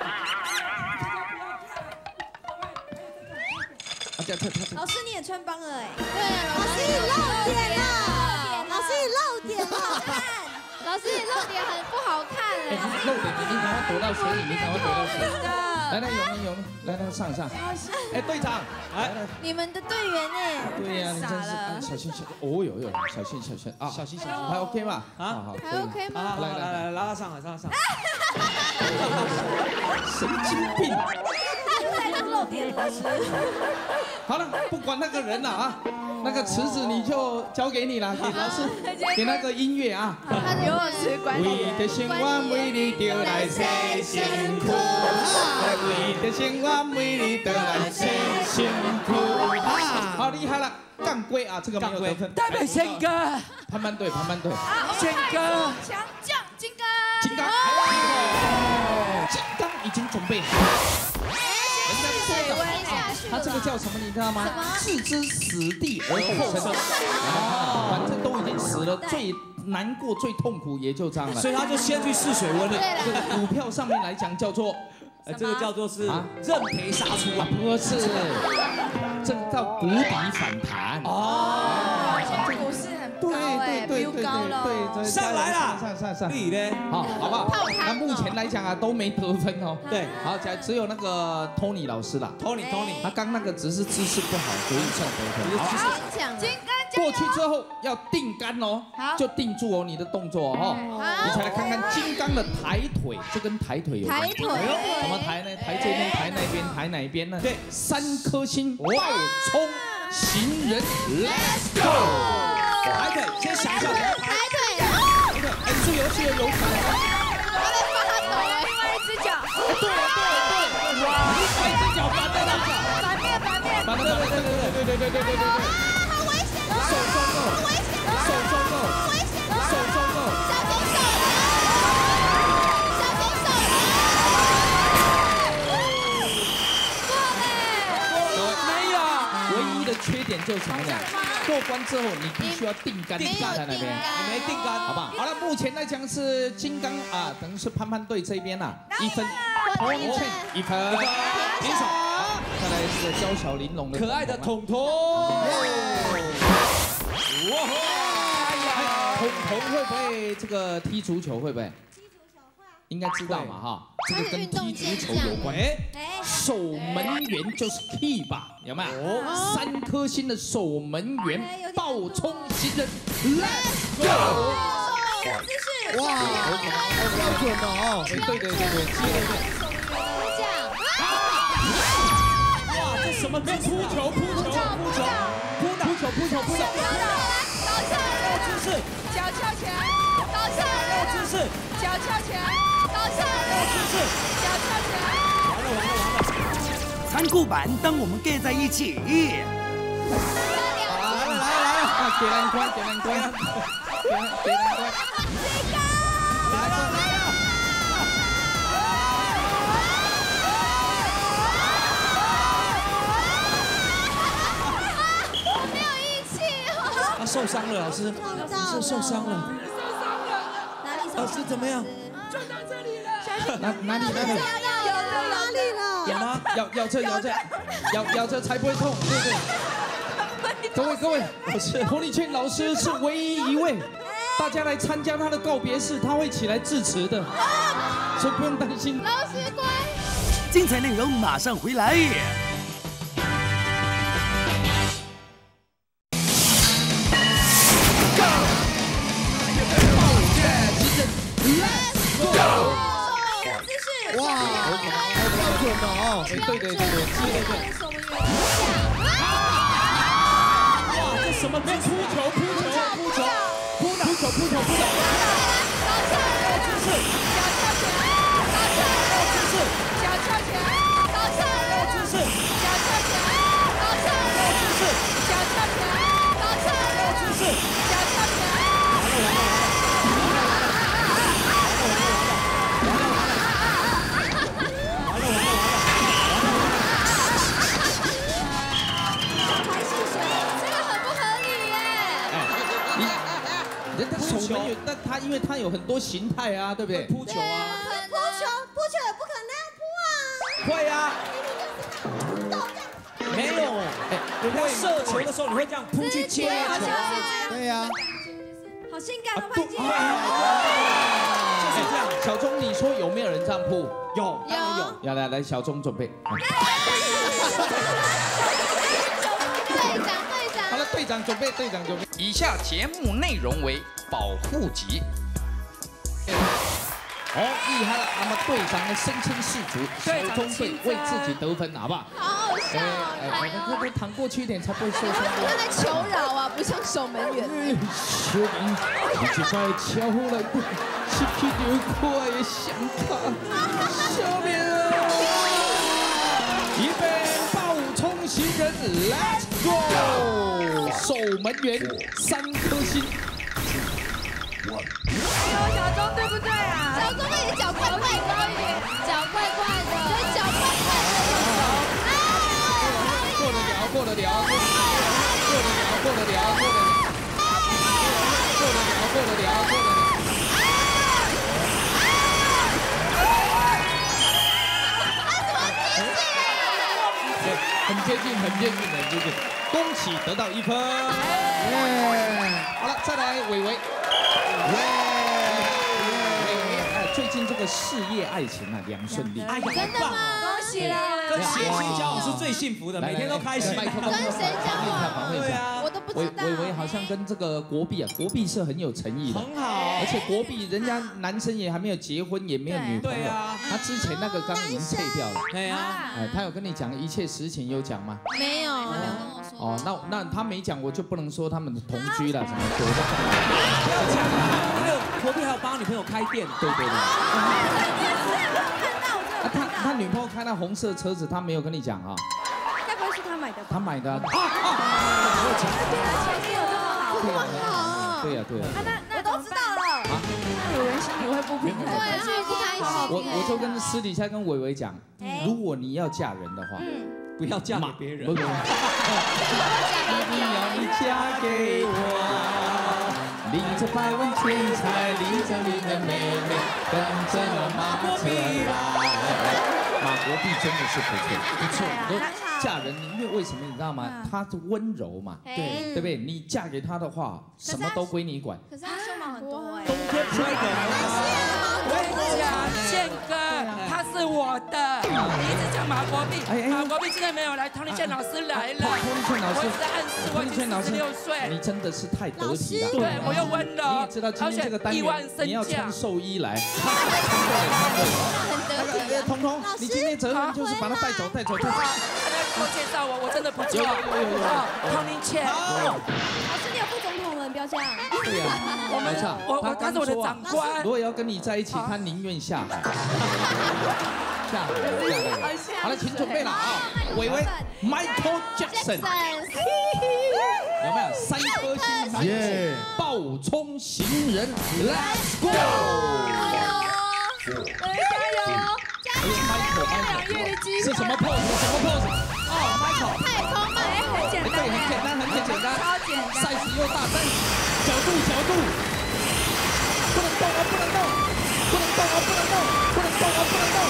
老师你也穿帮了哎！对啊，老师你露点了，老师你露点了，老师你露点很不好看哎！ 露点，你赶快躲到水里，你赶快躲到水里。 来来，永宁永宁，来来上上。哎，队长，来， 你们的队员哎， 对呀，你真是小心小心，哦呦呦，小心小心啊， 小心小心， 还 OK 吗？ 啊， 好， 还 OK 吗？ 来来来，拉他上来，拉他上来。 神经病！ 太当露点了。 好了，不管那个人了啊，那个池子你就交给你了，给老师，给那个音乐啊。 游泳池管理员。 为的生活，为你就来洗辛苦。 为的生活，为你得来辛辛苦。好厉害了，杠龟啊，这个没有得分。 代表宪哥， 潘潘队，潘潘队。 宪哥， 强将金刚。 金刚，金刚已经准备好。人家说的，他这个叫什么？你知道吗？置之死地而后生。啊，反正都已经死了，最难过、最痛苦也就这样了。 所以他就先去试水温了。 这个股票上面来讲叫做。 呃，这个叫做是认赔杀出啊， 不是，这个叫谷底反弹。哦， 现在股市很高哎，比我高了， 对， 上来了， 上上上， 你呢？ 好，好不好？那目前来讲啊，都没得分哦。 对， 好，只只有那个 Tony 老师啦 ，Tony Tony， 他刚那个只是姿势不好，所以算得分。 好，金刚。 过去之后要定杆哦，就定住哦你的动作哦。你才来看看金刚的抬腿，这跟抬腿有关。 抬腿， 怎么抬呢？抬这边，抬那边，抬哪边呢？对，三颗星暴冲行人 ，Let's go！ 抬腿，先想一下， 抬腿， 哎，这游戏有有可能。 我在发抖哎，另外一只脚。 对对对，哇，一只脚反的啦， 反面反面。 反的，对对对对对对对对对。 手中够，手中够，手中够， 小攻手，小攻手， 过嘞，没有，唯一的缺点就是什么呢？过关之后你必须要定杆，定杆在那边， 你没定杆， 好不好？好了，目前来讲是金刚啊，等于是潘潘队这边呐，一分，洪倩一分，平手。再来这个娇小玲珑的可爱的彤彤。哇！哎呀， 彤彤会不会这个踢足球？会不会？应该知道嘛哈，这个跟踢足球有关。哎，守门员就是 key 吧？有没有？哦，三颗星的守门员，爆冲新人 ，Let's go！ 姿势， 哇，好可爱，好标准哦！ 对对对对，接对对。 这样。 哇，这什么？扑球，扑球，扑球，扑打，扑球，扑球，扑球。 高跳， 高姿势， 脚翘起来，高跳， 高姿势， 脚翘起来，高跳， 高姿势， 脚翘起来。 完了完了完了！ 残酷版，当我们 get 在一起。 来了来了来了！ 给人关，给人关，给人给人关。 来了来了！ 没有义气哦。 他受伤了，老师，是受伤了。 哪里受伤？ 老师怎么样？ 撞到这里了。 哪哪里哪里？ 有的哪里了？ 有吗？ 咬咬这咬这，咬咬这才不会痛，对不对？各位各位，老师，彭丽倩老师是唯一一位，大家来参加他的告别式，他会起来致辞的，所以不用担心。 老师乖。 精彩内容马上回来。 哇，好可爱，好标准哦！ 对对对对，对对对。 哇，这什么？扑球，扑球，扑球，扑打，扑球，扑球，扑打。高姿势， 脚翘起来，高跳， 高姿势， 脚翘起来，高跳， 高姿势， 脚翘起来，高跳， 高姿势， 脚翘起来，高跳， 高姿势， 脚翘起来。 守门员，但他因为他有很多形态啊，对不对？ 扑球啊， 扑球，扑球也不可能那样扑啊。 会啊。没有，哎，人家射球的时候，你会这样扑去接球啊？对呀。 好性感，好拍肩。 就是这样。小钟，你说有没有人这样扑？ 有， 有。 要来来，小钟准备。 队长，队长。 好了，队长准备，队长准备。 以下节目内容为保护级。 哦，厉害了！那么队长的身先士卒，小钟队为自己得分，好不好？ 好好笑哦！ 哎，快快躺过去一点，才不会受伤。 他在求饶啊，不像守门员。 小明，你就快敲了，吃皮牛块也想看。小明，预备爆冲新人 ，Let's go！ 守门员三颗星。 哎呦，小钟对不对啊？ 小钟那你脚怪怪高一点，脚怪怪的，对，脚怪怪的。 过得了，过得了，过得了，过得了，过得了，过得了，过得了，过得了。很接近，很接近，很接近。恭喜得到一分。好了，再来伟伟。最近这个事业爱情啊，良顺利。 哎呀，真的吗？恭喜啦！ 跟谐星交往是最幸福的，每天都开心。 跟谁交往？ 对啊， 我都不知道。 伟伟好像跟这个国碧啊，国碧是很有诚意的， 很好。 而且国碧人家男生也还没有结婚，也没有女朋友。 对啊， 他之前那个刚已经退掉了。 对啊。 哎，他有跟你讲一切实情有讲吗？ 没有，他没有跟我说。 哦，那那他没讲，我就不能说他们的同居了，什么的。 不要讲啊！还有国碧还有帮他女朋友开店。 对对对。啊，他他女朋友开那红色车子，他没有跟你讲啊？ 该不会是他买的吧？ 他买的啊啊！ 对啊，前女友这么好， 这么好。对呀对呀。 那那都知道了。啊，有人心里会不平衡。 对啊，会不开心。 我我就跟私底下跟伟伟讲，如果你要嫁人的话， 不要嫁给别人。 不不。一定要你嫁给我。领着百万钱财，领着你的妹妹，跟着马车来。马国碧真的是不错，不错。 很好。 嫁人，因为为什么你知道吗？她是温柔嘛，对对不对？你嫁给他的话，什么都归你管。 可是他胸毛很多哎。 冬天吹的。 我跟你讲，宪哥，他是我的。你一直讲马国碧，马国碧今天没有来，唐立宪老师来了。 唐立宪老师， 我一直暗示我已经十六岁。 你真的是太得体了。 对，我又温柔。 你也知道今天这个单元你要穿寿衣来。 很得体。 彤彤，你今天责任就是把他带走，带走，带走。 多介绍我，我真的不错。 有有有有。 唐立宪。 老师，你有副总统了，不要这样。 对呀， 我们我我他是我的长官。 如果要跟你在一起，他宁愿下海。下海，下海。好了，请准备了啊！伟伟 ，Michael Jackson。有没有三颗星？耶！暴冲行人 ，Let's go！ 加油！ 是什么 pose？ 什么 pose？ 哦 ，Michael。 太空漫，哎，很简单， 对，很简单，很简单， 超简单。 size 又大，但角度角度，不能动啊，不能动，不能动啊，不能动，不能动啊，不能动。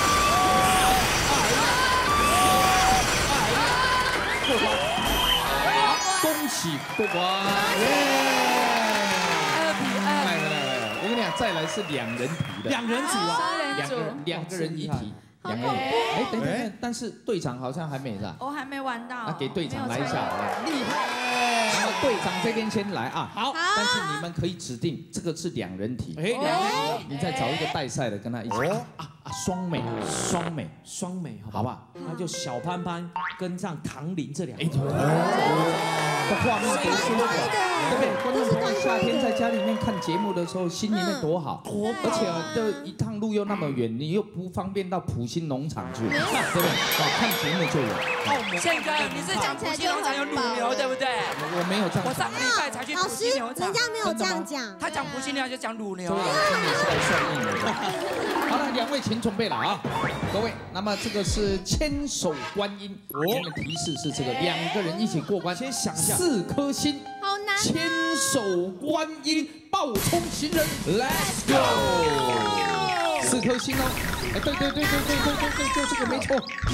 过关，好，恭喜过关，耶！ 二比二。 来来来来，我跟你讲，再来是两人题的。 两人组啊， 两个两个人一题。两个人，哎，等等，但是队长好像还没是吧？ 我还没玩到。 那给队长来一下，厉害！然后队长这边先来啊，好。但是你们可以指定这个是两人题，哎，两人题，你再找一个带赛的跟他一起啊啊，双美，双美， 双美， 好不好？ 那就小潘潘跟上唐琳这两个， 这画面多舒服，对不对？观众朋友夏天在家里面看节目的时候，心里面多好，而且这一趟路又那么远，你又不方便到埔心农场去，对不对？哦，看节目就有。 宪哥，你是讲埔心农场有乳牛，对不对？ 我没有这样。 我上个礼拜才去埔心牛场， 人家没有这样讲。 他讲埔心牛就讲乳牛。 对，心里是来算命的。好了，两位请准备了啊，各位。那么这个是千手观音，我们提示是这个两个人一起过关，先想一下，四颗星， 好难。 千手观音暴冲行人 ，Let's go， 四颗星哦。哎，对对对对对对对对，就这个没错。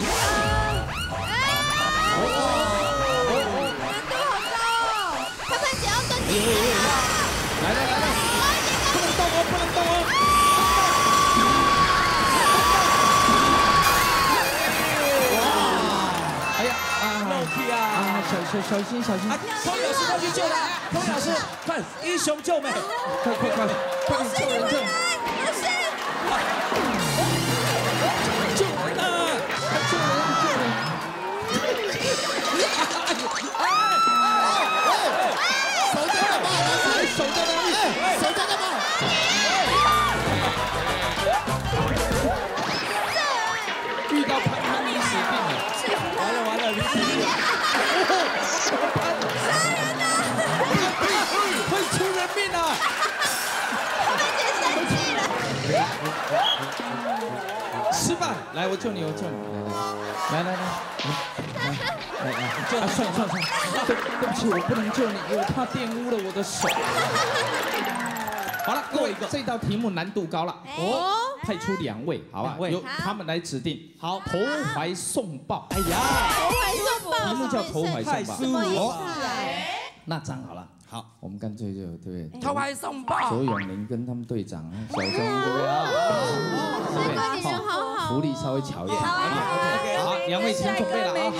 难度好高哦！潘潘姐要跟紧了。 来来来来，不能动哦，不能动哦。哇！哎呀啊！ 漏气啊！ 啊，小小小心小心！ 空老师快去救他！空老师，快，英雄救美！ 快快快，快点救人救！ 老师， 救人啊！快救人救人！哎哎哎！手在干嘛？手在哪里？手在干嘛？遇到潘潘你死定了！ 完了完了，你死定了！ 杀人啊！ 会出人命啊！ 潘姐生气了。 吃饭，来，我救你，我救你，来来来来来来来，救啊！算了算了算了，对对不起，我不能救你，我怕玷污了我的手。好了，各位，这道题目难度高了哦，派出两位，好吧，由他们来指定。好，投怀送抱。哎呀， 投怀送抱， 题目叫投怀送抱。 什么意思？ 那这样好了，好，我们干脆就对不对？ 投怀送抱。 左永林跟他们队长小钟，对不对啊？对不对？好，福利稍微巧一点。OK， 好，两位请准备了啊。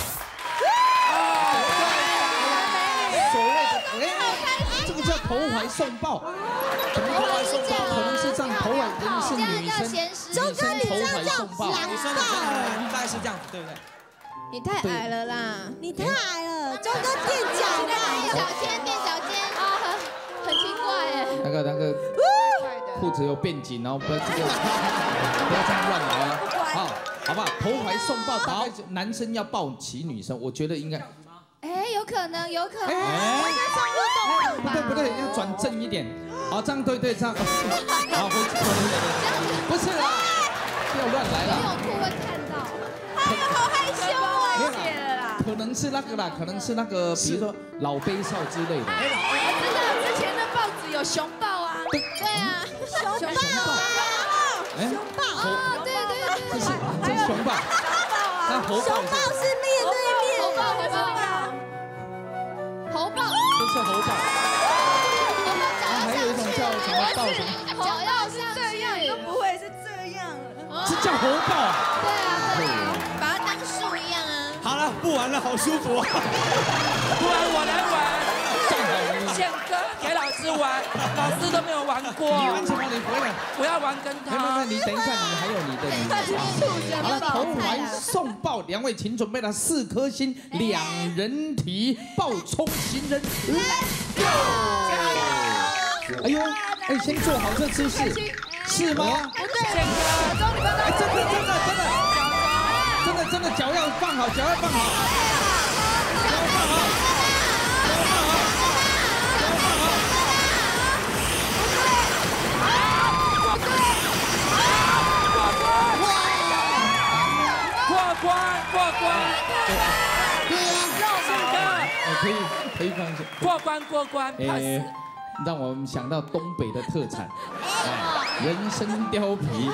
所谓的哎，这个叫投怀送抱。什么投怀送抱？可能是这样，投怀人是女生，女生投怀送抱， 女生的大概是这样子，对不对？ 你太矮了啦！ 你太矮了，钟哥垫脚垫吧。 脚尖，垫脚尖啊，很奇怪哎。 那个那个裤子又变紧，然后不要这个不要这样乱来啊！好，好不好？投怀送抱，大概男生要抱起女生，我觉得应该。 哎，有可能，有可能。 哎， 不不对不对，要转正一点。好，这样对对这样。好，回去回去。不是啦，不要乱来啦。 游泳裤会看到。 哎呀，好害羞哦，谢了啦。 可能是那个啦，可能是那个，比如说老杯少之类的。 哎，真的，之前的报纸有熊抱啊。 对啊， 熊抱啊。 熊抱。 哦，对对对。 这是这是熊抱。那猴熊抱是面对猴抱， 这是猴抱。还有一种叫什么抱什么？ 脚要像这样都不会是这样， 这叫猴抱啊？ 对啊对啊，把它当树一样啊。 好了，不玩了，好舒服。 不然我来玩。宪哥给老师玩，老师都没有玩过。 你玩什么？你回来。 我要玩跟他。 没没没，你等一下，你还有你的名字。好了，投怀送抱，两位请准备了四颗星，两人题爆冲行人 ，Let's go！ 哎呦，哎，先做好这姿势，是吗？ 不对，宪哥，终于帮他。 哎，真的真的真的，真的真的脚要放好，脚要放好，脚要放好。 过关过关， 对啊， 宪哥， 可以可以放下。 过关过关， 哎，让我们想到东北的特产，哎，人参貂皮。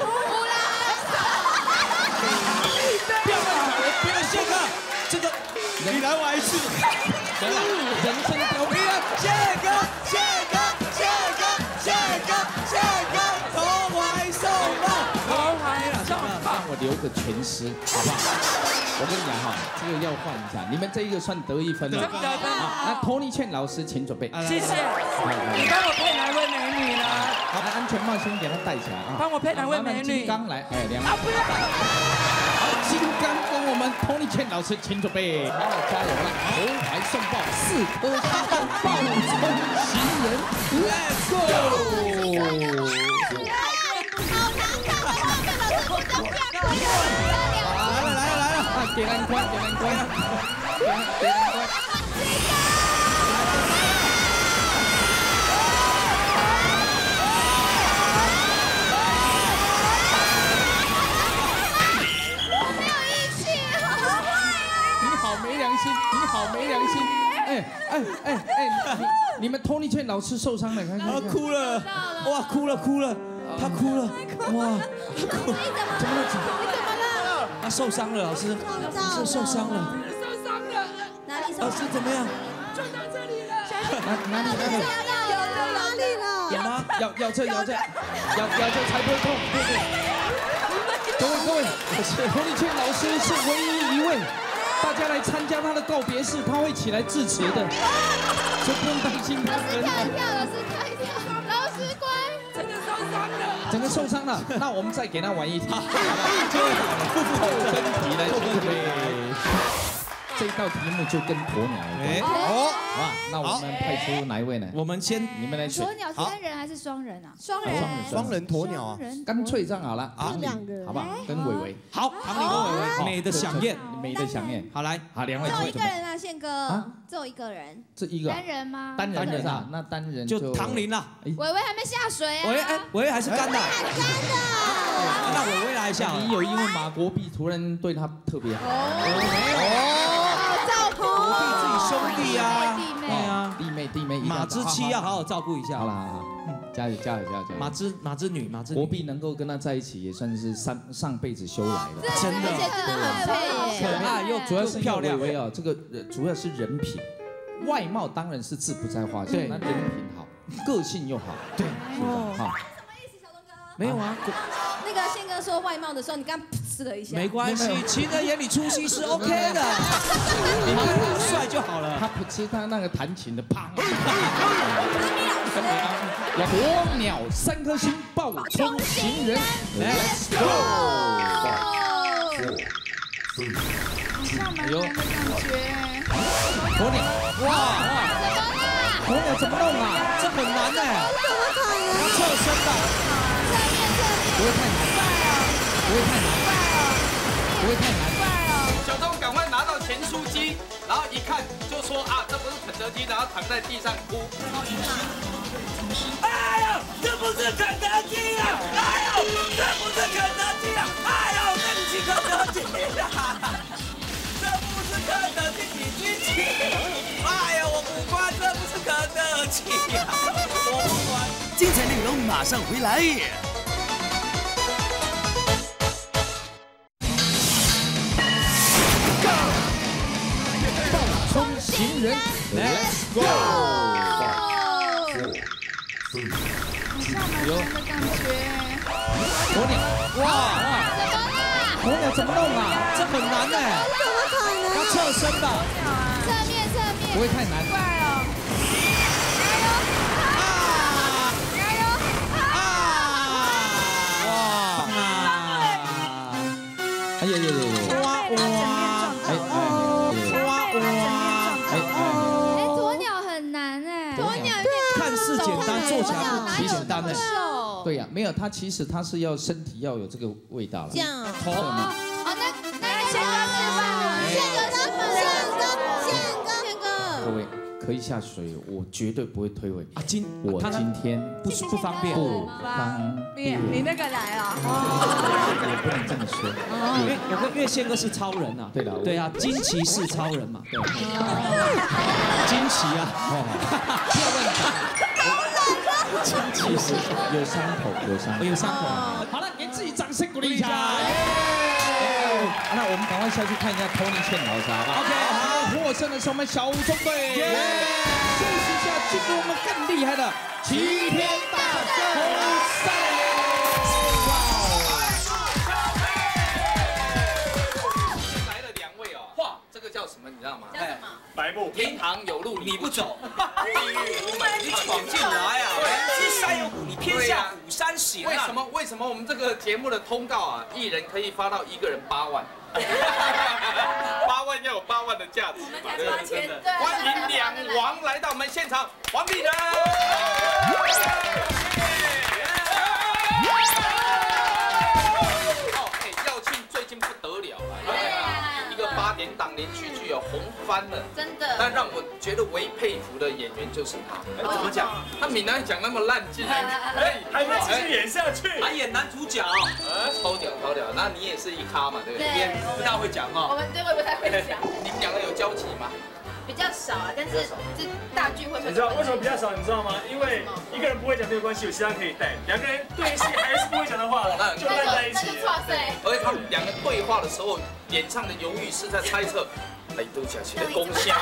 不要不要宪哥，这个你来玩一次。 人参貂皮啊！ 宪哥宪哥宪哥宪哥宪哥，投怀送抱， 投怀送抱。 让我留个全诗，好不好？我跟你讲哈，这个要换一下，你们这一个算得一分了。 得分。 那 Tony 倩老师，请准备。 谢谢。你帮我配哪位美女呢？ 好，安全帽先给她戴起来啊。 帮我配哪位美女？ 金刚来，哎，两位。啊，不要。金刚跟我们 Tony 倩老师，请准备。好，加油了！投怀送抱，四颗星，爆冲行人 ，Let's go！ 来了来了来了！ 啊，给难关，给难关，给给难关。 没有义气，好坏啊！ 你好没良心，你好没良心！哎哎哎哎，你你们 Tony 倩老师受伤了，看看。 他哭了，哇，哭了哭了，他哭了，哇， 你怎么了？ 怎么了？ 你怎么了？ 他受伤了，老师，受受伤了， 受伤了，哪里受伤？ 老师怎么样？ 撞到这里了。 哪哪里哪里？ 有的哪里了？ 有吗？ 咬咬这咬这，咬咬这才不会痛，对不对？各位各位，Tony 倩老师是唯一一位，大家来参加他的告别式，他会起来致辞的，所以不用担心。 老师跳一跳，老师跳一跳，老师乖。 真的受伤了。 整个受伤了，那我们再给他玩一题，好不好？扣分题来，准备。这道题目就跟鸵鸟有关。 哦， 好吧，那我们派出哪一位呢？ 我们先， 你们来选。 鸵鸟是单人还是双人啊？双人。 双人鸵鸟啊， 干脆这样好了，唐两个人， 好不好？跟伟伟。 好，唐宁跟伟伟，美的响宴， 美的响宴。 好来， 好，两位只有一准备。 个人啊，宪哥，只有一个人。 这一个单人吗？ 单人的啊，那单人就唐宁啦。 伟伟还没下水啊。 伟哎，伟还是干的。 干的。 那伟伟来一下。 你有因为马国碧突然对他特别好。 哦，照顾。 国碧自己兄弟啊， 弟妹啊， 弟妹弟妹， 马之妻要好好照顾一下。 好了好了，加油加油加油加油！ 马之马之女马之国碧能够跟他在一起，也算是上上辈子修来的。 真的，而且真的很配耶， 可爱又主要是漂亮。 伟伟啊，这个主要是人品，外貌当然是自不在话下， 对， 那人品好，个性又好，对，好。 没有啊， 那个宪哥说外貌的时候，你刚吃了一下。 没关系，情人眼里出西施 OK 的，你看他帅就好了。 他不吃他那个弹琴的，啪！鸵鸟三颗星，爆冲行人 ，Let's go！ 像蛮难的感觉。 鸵鸟，哇哇！鸵鸟怎么弄啊？ 这很难哎，要侧身的。 不会太难，不会太难，不会太难。 小东赶快拿到钱书机，然后一看就说啊，这不是肯德基，然后躺在地上哭。 哎呦，这不是肯德基啊！哎呦，这不是肯德基啊！哎呦，这不是肯德基啊！这不是肯德基，你机器！哎呦，我不管，这不是肯德基啊！我不管。 精彩内容马上回来。 人 ，Let's go！ 有的感觉。 鸵鸟，哇哇！鸵鸟怎么弄啊？这很难哎。 怎么可能？ 要侧身吧？ 侧面侧面。 不会太难。 怪哦。加油！ 哇！哎呀呀呀！哇哇！哎哎！哇哇！哎哎，鸵鸟很难哎。鸵鸟看似简单，做起来不简单哎。 对呀，没有它其实它是要身体要有这个味道了。 这样。 头。 哦，那那宪哥示范，宪哥他宪哥宪哥宪哥。 各位可以下水，我绝对不会退位啊！今我他今天不不方便， 不方你便。 你那个来了。 也不能这么说， 因为有个因为宪哥是超人啊。 对的。 对啊，惊奇是超人嘛。对。 惊奇啊！不要乱讲。惊奇是有伤口，有伤口， 有伤口。 好了，给自己掌声鼓励一下。那我们赶快下去看一下 Tony 劝导一下，好不好 ？OK， 好，获胜的是我们小中队。休息一下，进入我们更厉害的齐天大圣赛。 来了两位哦，哇，这个叫什么？你知道吗？ 叫什么？ 白目。 天堂有路你不走， 地狱无门你闯进来啊！是山有虎，你偏向虎山行啊！ 为什么？为什么我们这个节目的通告啊，一人可以发到一个人八万？八万要有八万的价值嘛，对不对？欢迎两王来到我们现场，王必仁。哦，哎，耀庆最近不得了了，一个八点档连续剧哦红翻了， 真的。 但让我觉得唯佩服的演员就是他。怎么讲？他闽南语讲那么烂，竟然哎还能继续演下去， 还演男主角，超屌超屌。那你也是一咖嘛，对不对？ 对， 不大会讲哦。 我们对我也不太会讲。 你们两个有交集吗？ 比较少啊，但是这大聚会。 你知道为什么比较少？你知道吗？因为一个人不会讲没有关系，有其他人可以带。两个人对戏还是不会讲的话，就烂在一起。 而且他们两个对话的时候，脸上的犹豫是在猜测。哎，都讲起来公虾，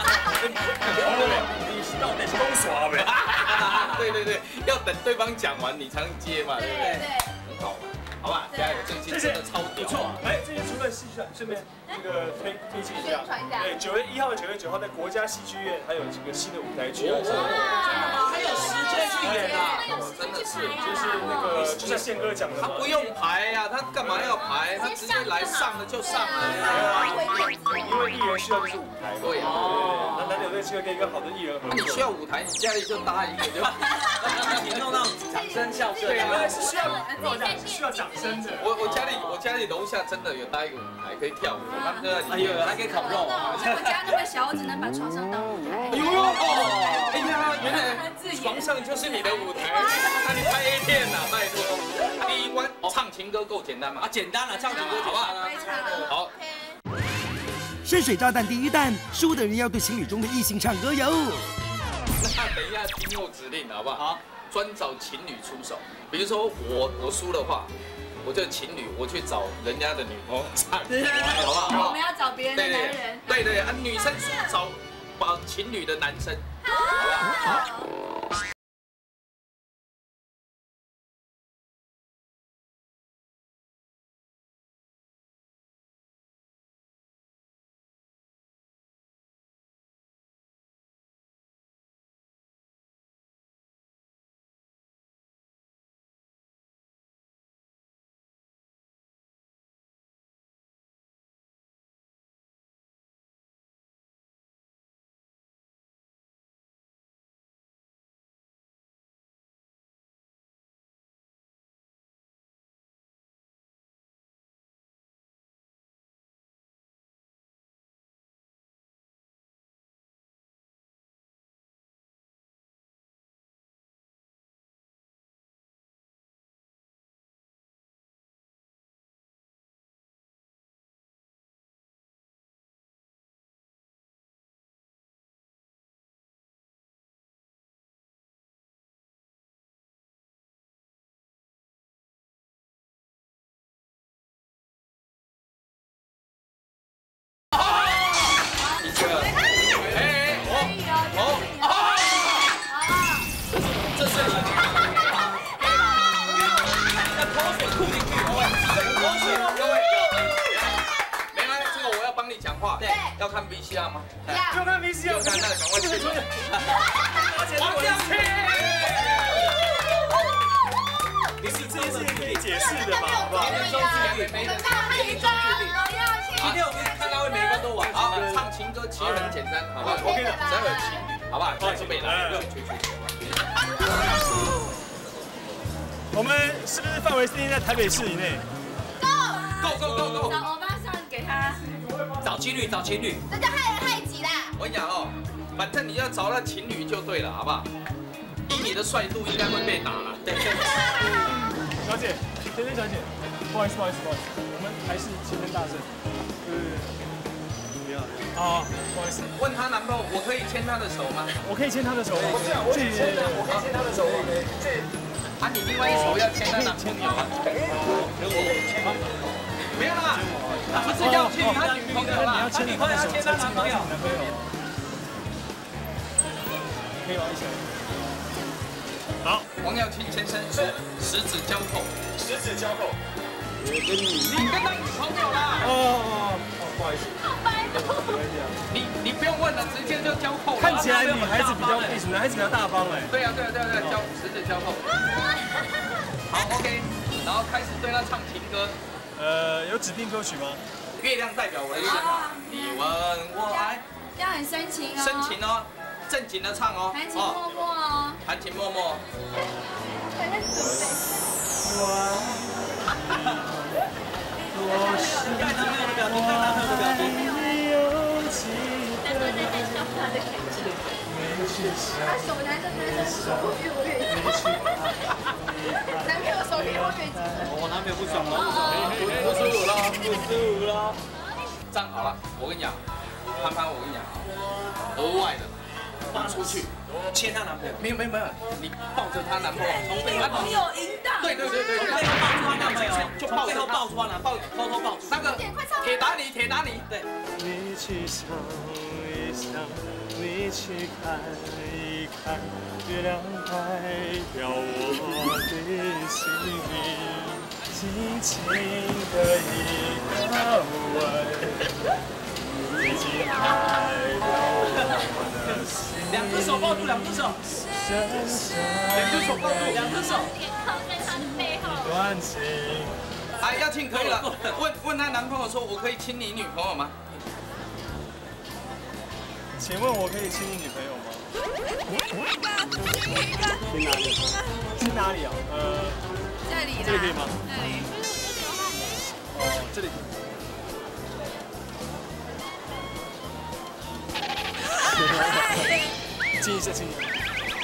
你到底是公耍没？ 对对对，要等对方讲完你才能接嘛，对不对？很好玩，好吧，加油！最近真的超屌， 不错。哎，这些除了戏剧，顺便这个推推荐一下，对，九月一号、九月九号在国家戏剧院还有这个新的舞台剧啊， 还有时间去演啊，真的是， 就是那个就像宪哥讲的， 他不用排呀，他干嘛要排？他直接来上了就上了。 因为艺人需要就是舞台， 对呀， 那难得有这个机会跟一个好的艺人合作。 你需要舞台，你家里就搭一个就， 你弄那种掌声笑声，对啊，是需要需要掌声的。 我我家里我家里楼下真的有搭一个舞台可以跳舞，他们都在里面， 哎呦，还可以烤肉。 我家那么小，我只能把床上当舞台。 哎呦哦，哎呀，原来床上就是你的舞台，那你拍 A 片呐，拜托。第一关唱情歌够简单吗？啊，简单了，唱情歌好不好？好。 深水炸弹第一弹，输的人要对情侣中的异性唱歌哟。 那等一下听我指令好不好？好，专找情侣出手。比如说我我输的话，我就情侣我去找人家的女朋友唱，好不好？ 我们要找别人的男人。 对对啊，女生输找找情侣的男生，好不好？ 吗？ 就看明星要看那个，赶快去。王亮庆，你是这件事情可以解释的嘛？好不好？今天我们看到每个都玩，好，唱情歌其实很简单，好不好 ？OK 的，只要有情侣，好不好？准备来，去去去。我们是不是范围设定在台北市以内 ？Go go go go！ 找欧巴桑给他。 找情侣，找情侣。 这叫害人害己啦！ 我跟你讲哦，反正你要找到情侣就对了，好不好？以你的帅度，应该会被打了。对。 小姐，芊芊小姐，不好意思，不好意思，不好意思，我们还是齐声大声。对对对。不要。啊，不好意思。 问她男朋友，我可以牵她的手吗？ 我可以牵她的手吗？我这样，我可以牵她，我可以牵她的手吗？这。 啊，你另外一手要牵她男朋友啊？没有啦，不是要牵他女朋友啦，他女朋友要牵他男朋友。 可以吗？一起。好， 王耀庆先生是十指交扣， 十指交扣。我跟你， 你跟他女朋友啦。 哦哦哦，不好意思。 好白目。 你你不用问了，直接就交扣。 看起来女孩子比较避暑，男孩子比较大方哎。 对啊对啊对啊对啊，交十指交扣。好 OK， 然后开始对他唱情歌。 呃，有指定歌曲吗？ 月亮代表我的心啊，你问我爱， 要很深情哦， 深情哦，正经的唱哦， 含情脉脉哦， 含情脉脉。 对，那是准备。 看男朋友的表情，看男朋友的表情。 男朋友在笑他的感觉。他手男生男生手越握越紧。男朋友手越握越紧。 我男朋友不爽了，不十五了，不十五了。站好了，我跟你讲，潘潘，我跟你讲，额外的，我们出去牵她男朋友。没有没有没有，你抱着她男朋友，从背后抱。 你有淫荡。 对对对对，从背后抱住她男朋友，就抱着抱住她男，抱偷偷抱住。那个铁打你，铁打你，对。 你去想一想，你去看一看，月亮代表我的心里，轻轻的一个吻，已经代表我的心。 两只手抱住，两只手，两只手抱住，两只手。 靠在他的背后。 断情。 哎，耀庆可以了。问问她男朋友说，我可以亲你女朋友吗？ 请问我可以亲你女朋友吗？去哪里？去哪里啊？呃， 这里啦。 这里可以吗？ 这里。 哦，这里。亲一下，亲一下。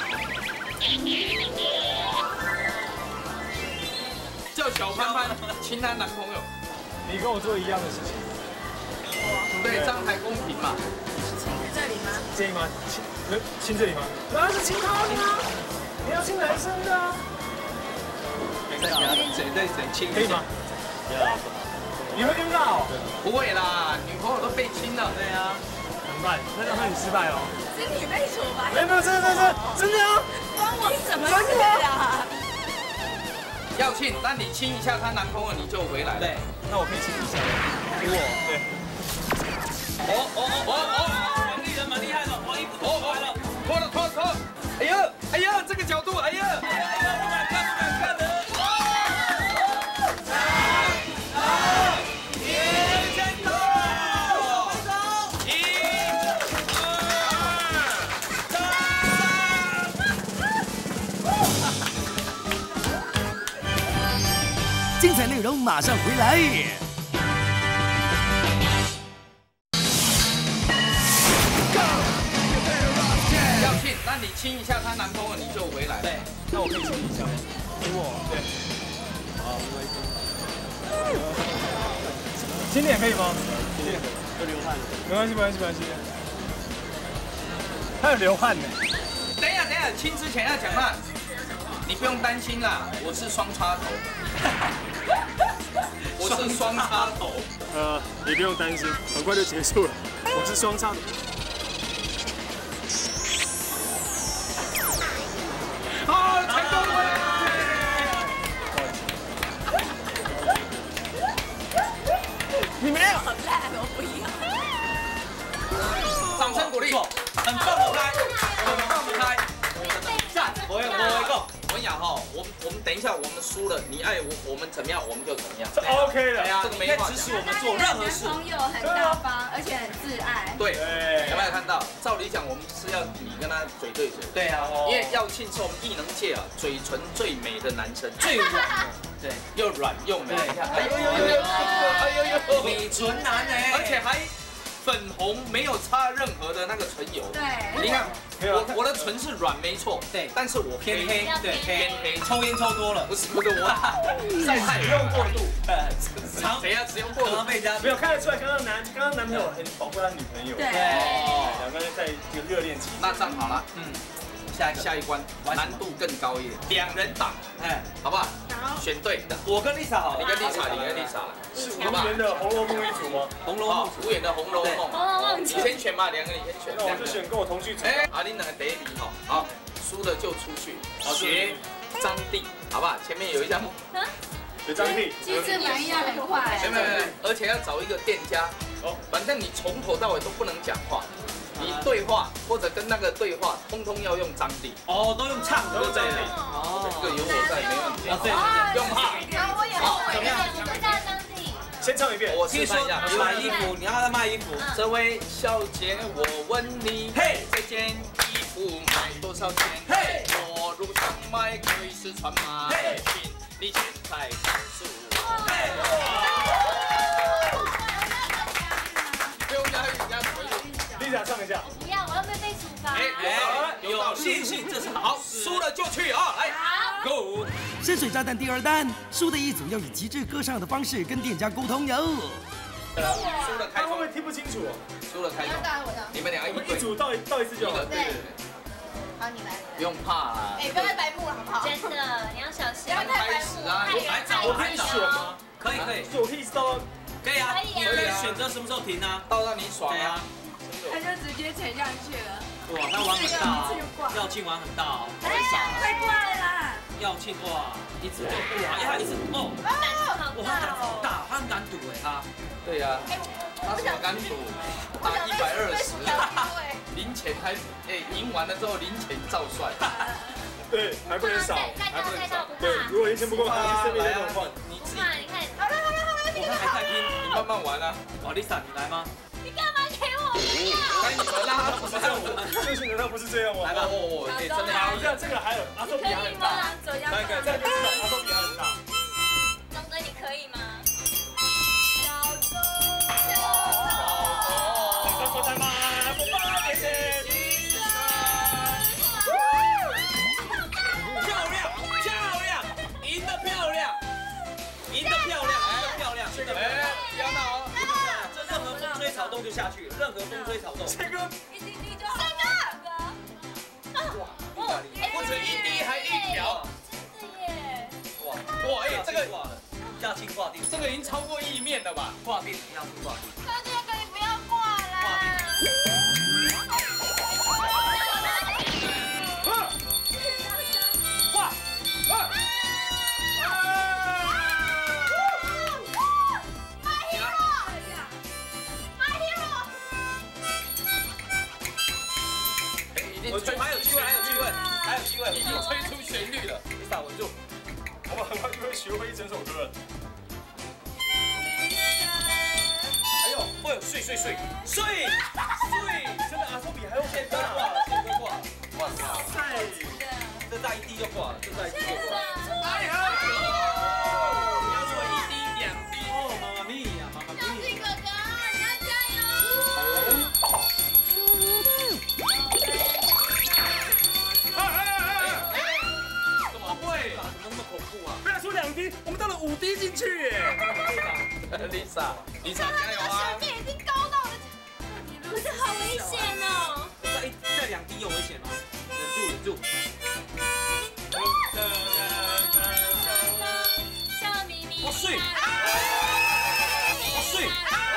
叫小潘潘亲她男朋友。 你跟我做一样的事情。 对，这样才公平嘛。 亲这里吗？ 建议吗？亲，呃，亲这里吗？当然是亲他的啊！你要亲男生的啊。 再给他谁对谁亲， 可以吗？不要。你会尴尬哦？ 不会啦，女朋友都被亲了。对啊。 怎么办？那让他很失败哦。 是你被处罚。 没有没有，真的真的真的啊！ 关我什么事啊？ 耀庆，那你亲一下她男朋友，你就回来了。对， 那我可以亲一下。给我。对。 哦哦哦哦！王丽人蛮厉害的，王一脱脱了，脱了脱了脱了！哎呀哎呀，这个角度，哎呀！哎呀哎呀，不敢看不敢看的。三二一，先走！一、 二、三。精彩内容马上回来。 那你亲一下她男朋友，你就回来了。对， 那我可以亲一下吗？亲我。对。好，没关系。亲脸可以吗？亲脸有流汗。没关系，没关系，没关系。他有流汗呢。 等一下，等一下，亲之前要讲话，你不用担心啦，我是双插头。我是双插头。 呃，你不用担心，很快就结束了。我是双插头。 好，成功了！ 你没有。 好烂，我不要。 一下我们输了，你爱我我们怎么样，我们就怎么样。 这 OK 的， 对啊，这个没话指使我们做任何事。 男朋友很大方，而且很自爱。 对，有没有看到？照理讲，我们是要你跟他嘴对嘴。 对啊， 因为耀庆是我们艺能界啊嘴唇最美的男生， 最软的， 对，又软又美。你看，哎呦呦呦呦，哎呦呦， 美唇男哎， 而且还。粉红没有擦任何的那个唇油， 对， 你看我我的唇是软没错，对，但是我偏黑，对， 偏黑， 抽烟抽多了， 不是不是我晒太使用过度， 常谁要使用过度？ 被人家没有看得出来，刚刚男刚刚男朋友很保护他女朋友， 对， 两个人在这个热恋期， 那这样好了，嗯。下下一关难度更高一点，两人打，哎，好不好？选对的， 我跟 Lisa 好， 你跟 Lisa， 你跟 Lisa， 是无缘的《红楼梦》一组吗？ 红楼梦， 无缘的《红楼梦》， 红楼梦， 你先选嘛，两个你先选。 那我就选跟我同剧组。 哎，阿玲两个得比好，好，输的就出去学张帝，好不好？前面有一项， 学张帝， 机智反应要很快， 没有没有，而且要找一个店家，哦，反正你从头到尾都不能讲话。你对话或者跟那个对话，通通要用张力哦，都用唱歌在的哦，这个有我在没问题。 哦，对， 用哈， 好，我也会， 怎么样？ 我叫张帝。 先唱一遍。 我示范一下， 买衣服，你要他卖衣服。 这位小姐，我问你，嘿，这件衣服卖多少钱？嘿，我路上买可以试穿吗？嘿，请你现在告诉我。嘿，不用押韵，押可以。 Lisa 唱一下。 我不要，我要被被处罚。 哎，有道理，信心，这是好，输了就去啊，来 ，Go！ 深水炸弹第二弹，输的一组要以极致歌唱的方式跟店家沟通哟。 输了开他会不会听不清楚？ 输了开头，你们两个一组到到一次就好。 对对对。 好，你来。 不用怕啦。 哎，不要再白目了，好不好？真的，你要小心。不要太白目啊！ 来找我可以选吗？ 可以可以， 我可以到。 可以啊，可以选择什么时候停啊？ 到让你爽啊！ 他就直接潜上去了。 哇，他玩很大哦，耀庆玩很大哦。 哎呀，太怪了啦！ 耀庆哇，一直就哇，哎，他一直哦，哇，他胆好大，他很敢赌哎，他。 对呀，他什么敢赌？打一百二十，零钱还哎赢完了之后零钱照算。 对，还不能少， 还不能少。 对，如果零钱不够，还是身边的人换。 你自己， 你看，好了好了好了，你还在拼， 你慢慢玩啊。 哦 ，Lisa，你来吗？ 你干嘛给我不要？ 该你们啦，不是这样， 这些人他不是这样吗？ 来吧，我我哎，真的， 好像这个还有阿寿比还很大， 来个这个阿寿比还很大。 钟哥，你可以吗？小钟， 小钟，我在吗？不怕谢谢。 漂亮，漂亮，赢得漂亮，赢得漂亮，赢得漂亮，真的。哎，不要闹哦。这任何风吹草动就下去了，任何风吹草动。这个， 一滴滴就好。这个， 哇，不止一滴，还一条。 真的耶。 哇哇，哎，这个挂了，亚青挂定， 这个已经超过意面了吧？ 挂定，亚青挂定。 哥这个你不要挂啦。挂定。 挂。 我吹还有机会，还有机会，还有机会，已经吹出旋律了。 你打稳住，我们很快就会学会一整首歌了。 哎呦，哎呦，睡睡睡睡睡， 真的阿寿比还有先挂了，先都挂了， 哇塞， 这再一滴就挂了，这再一滴就挂了。 哎呀，你要说一滴两滴哦，妈妈咪呀，妈妈咪。 小弟哥哥，你要加油！ 怎么会？ 怎么那么恐怖啊？ 不要说两滴，我们倒了五滴进去耶 ！Lisa，Lisa 加油啊！ 学姐已经高到了，可是好危险哦！ 再一再两滴有危险哦，忍住忍住。 笑眯眯。 我睡。我睡。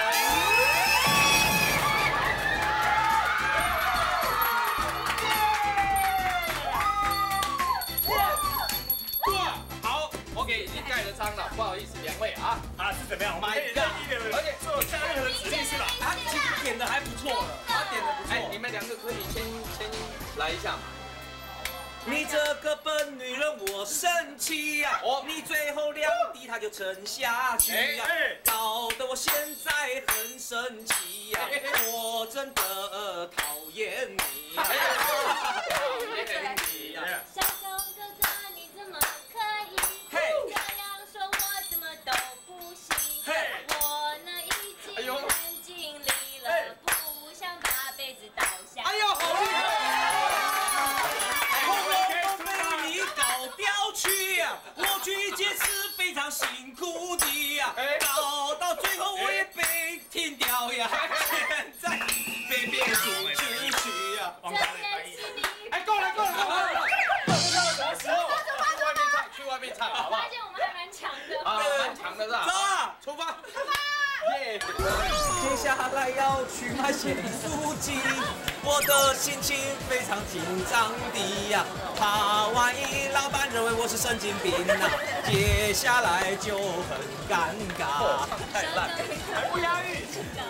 OK， 已经盖了章了，不好意思，两位啊， 啊是怎么样？我们可以任意的，而且做下任何的指令是吧？ 他其实点的还不错了，他点的不错。 哎，你们两个可以先先来一下嘛。 你这个笨女人， 我生气呀！你最后两滴它就沉下去呀，搞得我现在很生气呀！我真的讨厌你呀！讨厌你呀！ 小熊哥哥，你怎么可以这样说我怎么都不行？我呢已经很尽力了，不想把杯子倒下。 哎呦，好厉害！红楼梦被你搞掉去呀，我去解释非常辛苦的呀，搞到最后我也被停掉呀，现在被别人出去呀。 哎，够了够了够了！什么时候？去外面唱，去外面唱，好不好？ 发现我们还蛮强的。 啊，蛮强的是吧？ 走啊， 出发！ 耶！接下来要去买咸酥鸡，我的心情非常紧张的呀，怕万一老板认为我是神经病呐，接下来就很尴尬。太烂，还不押韵。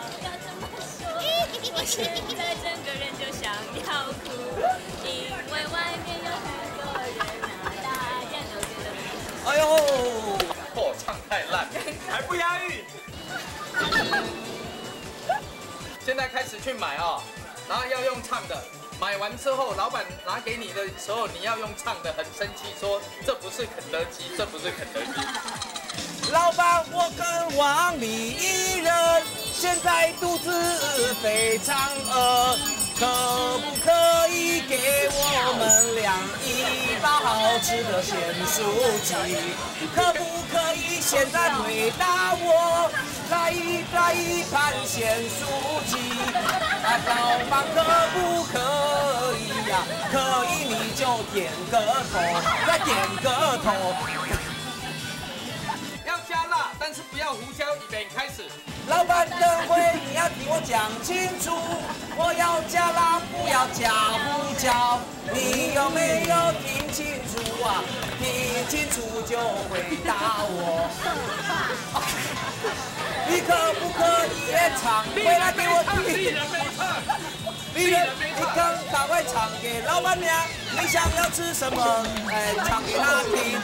我现在整个人就想要哭，因为外面有很多人啊，大家都觉得。 哎呦， 哦，唱太烂，还不押韵。现在开始去买哦，然后要用唱的。买完之后，老板拿给你的时候，你要用唱的，很生气，说这不是肯德基，这不是肯德基。 老板，我跟王丽一人，现在肚子非常饿，可不可以给我们两一包好吃的咸酥鸡？可不可以现在回答我，来一来一盘咸酥鸡？啊，老板可不可以呀？可以你就点个头，再点个头。 要加辣，但是不要胡椒。预备，开始。 老板，等会你要听我讲清楚，我要加辣，不要加胡椒。你有没有听清楚啊？听清楚就回答我。你可不可以也唱回来给我听？ 艺人没唱， 艺人，你赶赶快唱给老板娘，你想要吃什么？哎，唱给她听。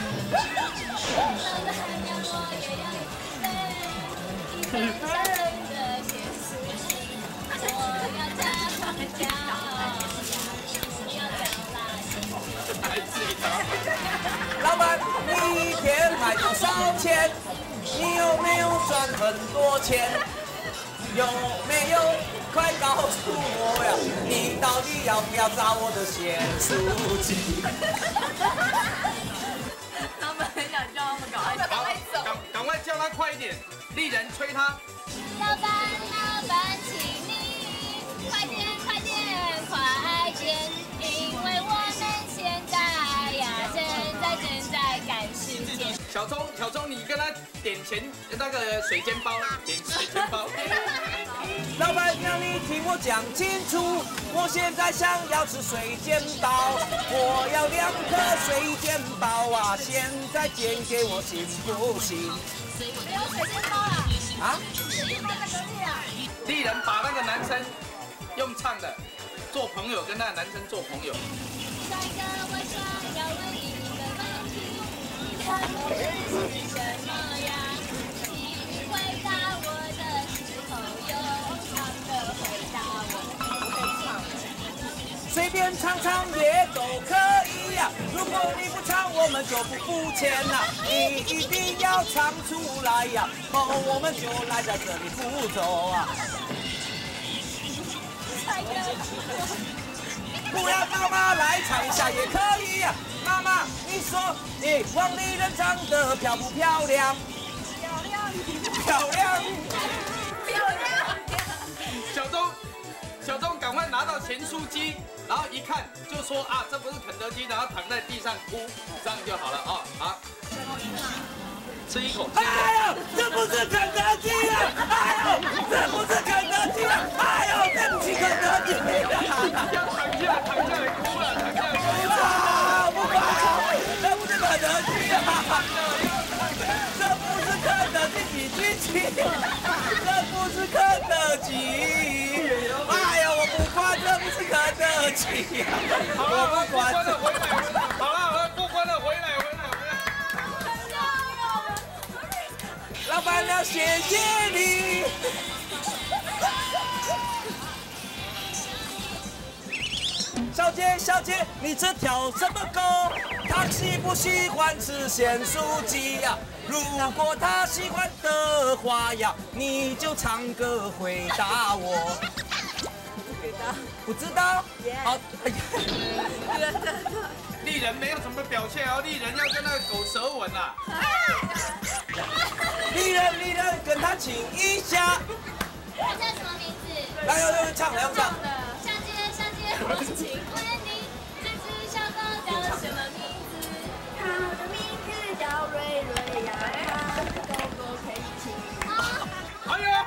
老板，你一天卖多少钱？你有没有赚很多钱？有没有？快告诉我呀！你到底要不要找我的咸酥鸡？ 他们很想叫他们赶快赶快走， 赶赶快叫他快一点，丽人催他。 老板，老板，请你快点快点快点，因为我们现在呀正在正在赶时间。 小钟，小钟，你跟他点钱那个水煎包，点水煎包。 老板娘，你听我讲清楚，我现在想要吃水煎包，我要两颗水煎包啊！现在煎给我行不行？ 没有水煎包啦！ 啊？ 水煎包在隔壁啊！ 丽人把那个男生用唱的做朋友，跟那个男生做朋友。 帅哥，我想要问你一个问题，他们是什么呀？请回答我的时候用唱的回答我。 随便唱唱也都可以呀、啊，如果你不唱，我们就不付钱了。你一定要唱出来呀、啊，哦，我们就赖在这里不走啊。不然妈妈来唱一下也可以呀、啊。妈妈，你说，你王丽人长得漂不漂亮？ 漂亮， 漂亮， 漂亮。 小钟，小钟，赶快拿到咸酥鸡，然后一看就说啊，这不是肯德基，然后躺在地上哭，这样就好了啊、哦、好。吃一口。 哎呦，这不是肯德基啊！哎呦，这不是肯德基啊！哎呦，对不起，肯德基。 要躺下来，躺下来哭了，躺下来哭了。 啊，不管，这不是肯德基啊！这不是肯德基比基奇，这不是肯德基。哎呀，我不管，这不是肯德基。 好了，我不管。好了，好了，过关了，回来。 谢谢你。小姐，小姐，你这条什么狗？他喜不喜欢吃咸酥鸡呀？如果他喜欢的话呀，你就唱歌回答我。不知道。好，哎呀， 丽人没有什么表现哦，丽人要跟那个狗舌吻啊。 丽人，丽人，跟他亲一下。 他叫什么名字？ 来，来来，唱，来唱。 小姐，小姐，我请问你，这只小狗叫什么名字？它的名字叫瑞瑞呀，它的狗狗可以亲。 哎呀！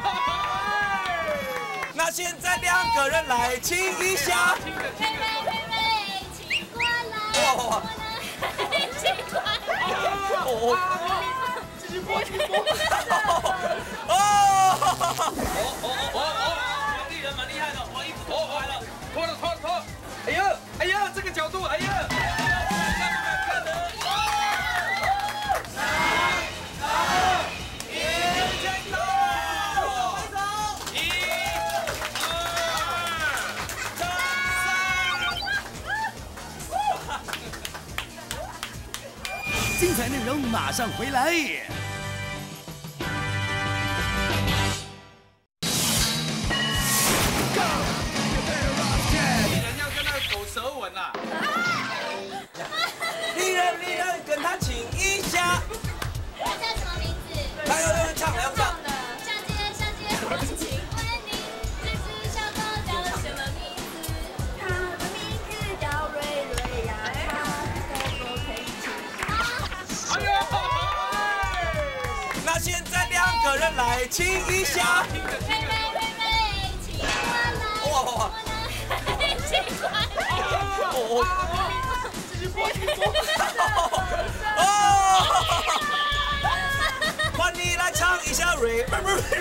那现在两个人来亲一下。 妹妹，妹妹，请过来。我能亲过来。 哦。 继续播，继续播。 哦哦哦哦！丽人蛮厉害的，哇，衣服脱回来了，脱了脱了脱了！哎呀哎呀，这个角度，哎呀！ 精彩内容马上回来。 舌吻啊！ 丽人，丽人，跟他亲一下。 他叫什么名字？ 来，来来，唱，来唱。 小姐，小姐，我请问你，这只小狗叫什么名字？它的名字叫瑞瑞呀，它的狗狗可以亲。 哎呀！那现在两个人来亲一下。 妹妹，妹妹，请过来。哇哇哇！请过来。 哦，继续播，继续播。哦，换你来唱一下瑞瑞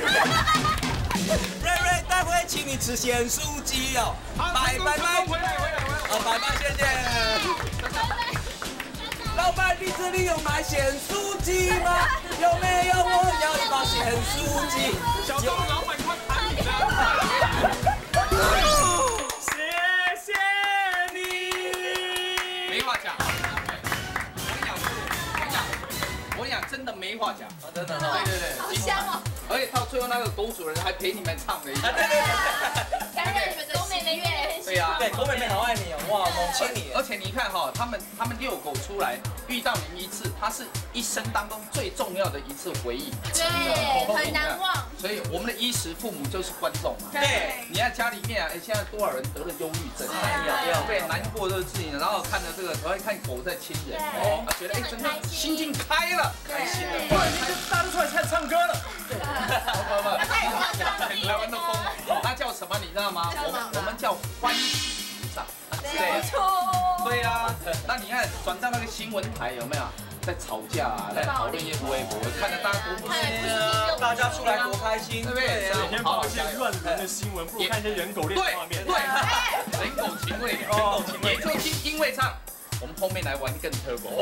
瑞瑞，待会请你吃咸酥鸡哦。拜拜拜。回来回来回来。哦，拜拜，谢谢。老板，你这里有卖咸酥鸡吗？有没有？我要一包咸酥鸡。 小周老板快喊你了。没话讲，我跟你讲，我跟你讲，我跟你讲，真的没话讲，真的，对对对， 好香哦！ 而且到最后那个狗主人还陪你们唱了一下，对对对，感觉你们的狗妹妹越来越对呀， 对，狗妹妹好爱你哦，哇，猛亲你！ 而且你看哈，他们他们遛狗出来遇到您一次，它是一生当中最重要的一次回忆， 对，很难忘。 所以我们的衣食父母就是观众嘛， 对， 你看家里面啊，哎，现在多少人得了忧郁症，对，难过这个事情，然后看着这个，然后看狗在亲人，哦，觉得哎，真的心境开了，开心了，突然间就大家出来开始唱歌了，对，不不不，台湾的风，那叫什么你知道吗？我们我们叫欢喜鼓掌， 没错， 对呀，那你看转到那个新闻台有没有？在吵架啊，在讨论一些微博，看着大家多不开大家出来多开心， 对不对？ 每天报一些乱伦的新闻，不如看一些人狗恋的画面。 对对，人狗情味，人狗情味，也就因因为唱，我们后面来玩更 turbo。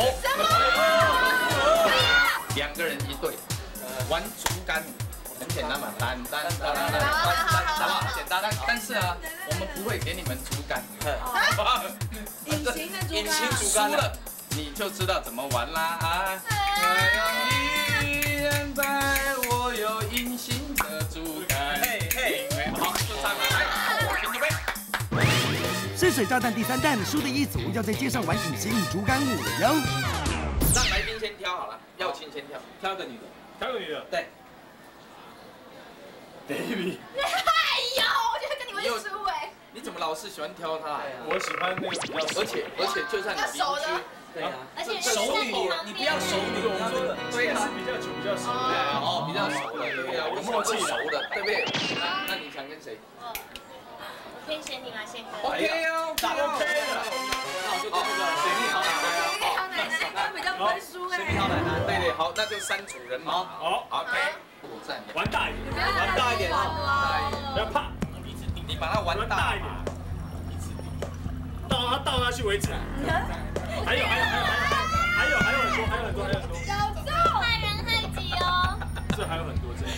两个人一队，玩竹竿舞，很简单嘛，单单单单单，好不好？简单，但是啊，我们不会给你们竹竿， 隐形的竹竿， 隐形竹竿了。你就知道怎么玩啦啊！太阳依然在，我有隐形的竹竿。嘿嘿，好，就唱了，来，请准备。 深水炸弹第三弹，输的一组要在街上玩隐形竹竿舞了哟。 让来宾先挑好了，耀青先挑，挑个女的， 挑个女的。 对。Baby。 哎呦，我觉得跟你们输哎。 你怎么老是喜欢挑她？ 我喜欢那个比较， 而且而且就算你邻居。对呀， 而且熟女，你不要熟女，我说的，对呀， 是比较久、比较熟的， 哦，比较熟的，对呀，有默契熟的，对不对？那你想跟谁？ 我可以选你吗，宪哥 ？OK 哦 ，OK 的，那我就这个水蜜桃奶奶， 水蜜桃奶奶，他比较不会输哎。 水蜜桃奶奶，对对，好，那就三组人马，好 ，OK， 我站你， 玩大一点， 玩大一点， 大一点， 不要怕， 你你把它玩大一点， 到他到他去为止。还有还有还有还有还有很多还有很多还有很多。 小众，害人害己哦。 这还有很多这样。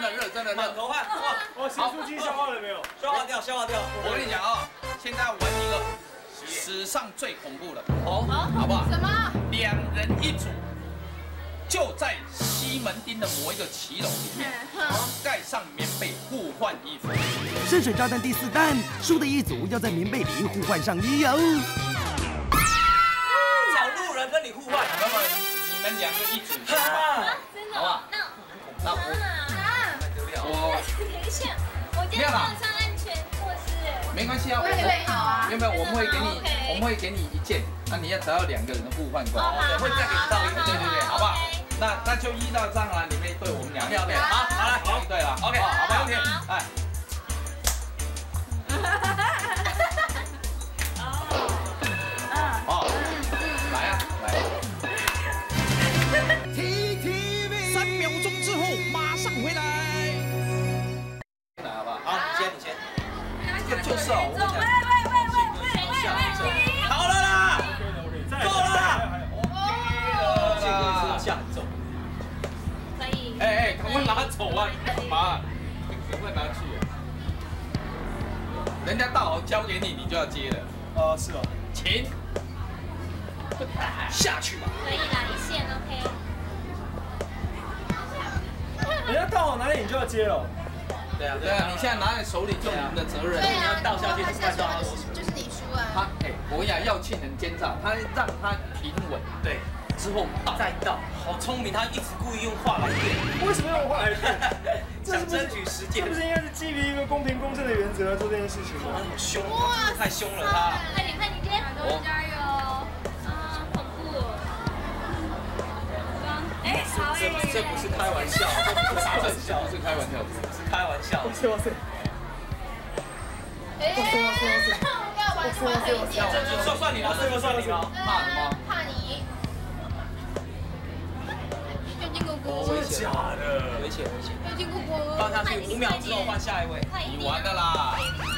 真的热，真的热， 满头汗，哇！ 哦，咸酥鸡消化了没有？ 消化掉，消化掉。 我跟你讲啊，现在玩一个史上最恐怖的，哦，好不好？ 什么？ 两人一组，就在西门町的某一个骑楼里面，盖上棉被互换衣服。 深水炸弹第四弹，输的一组要在棉被里互换上衣哦。 找路人跟你互换， 那么你们两个一组，好不好？那我我等一下，我今天没有穿安全措施。 没关系啊， 我也会好啊。 没有没有，我们会给你，我们会给你一件，那你要只要两个人的互换过来， 会再给你到一个， 对对对，好不好？那那就依照这样啦，你们对我们两个，对，好，好来，好，对了 ，OK， 好不好？哎。哦，来啊，来。 三秒钟之后马上回来。 来好不好？ 好，你先，你先。 这个就是哦，我跟你讲。 好了啦，够了啦。这个是下重。 可以。 哎哎，赶快拿走啊！你干嘛？赶快拿去。人家大豪交给你，你就要接了。 哦，是哦。 请下去吧。 可以啦，一线 OK。 人家倒好哪里你就要接了。 对啊，对啊，你现在拿在手里就是你的责任。 对啊， 倒下去是看到他就是你输啊。 他哎，我跟你讲，要沁人奸诈，他让他平稳， 对， 之后倒再倒，好聪明，他一直故意用话来骗。 为什么用话来骗？ 想争取时间， 这不是应该是基于一个公平公正的原则来做这件事情吗？ 好凶，他太凶了他。 快点快点接，加油！啊，恐怖！哎，好这这不是开玩笑，这不是开玩笑， 不是开玩笑， 是开玩笑。 哇塞哇塞！ 哎，要玩就玩黑一点。 这就算算你了，这就算你了。 怕什么？ 怕你。月经姑姑。 真的假的？危险危险！ 月经姑姑。 放下去，五秒之后换下一位。 你完的啦！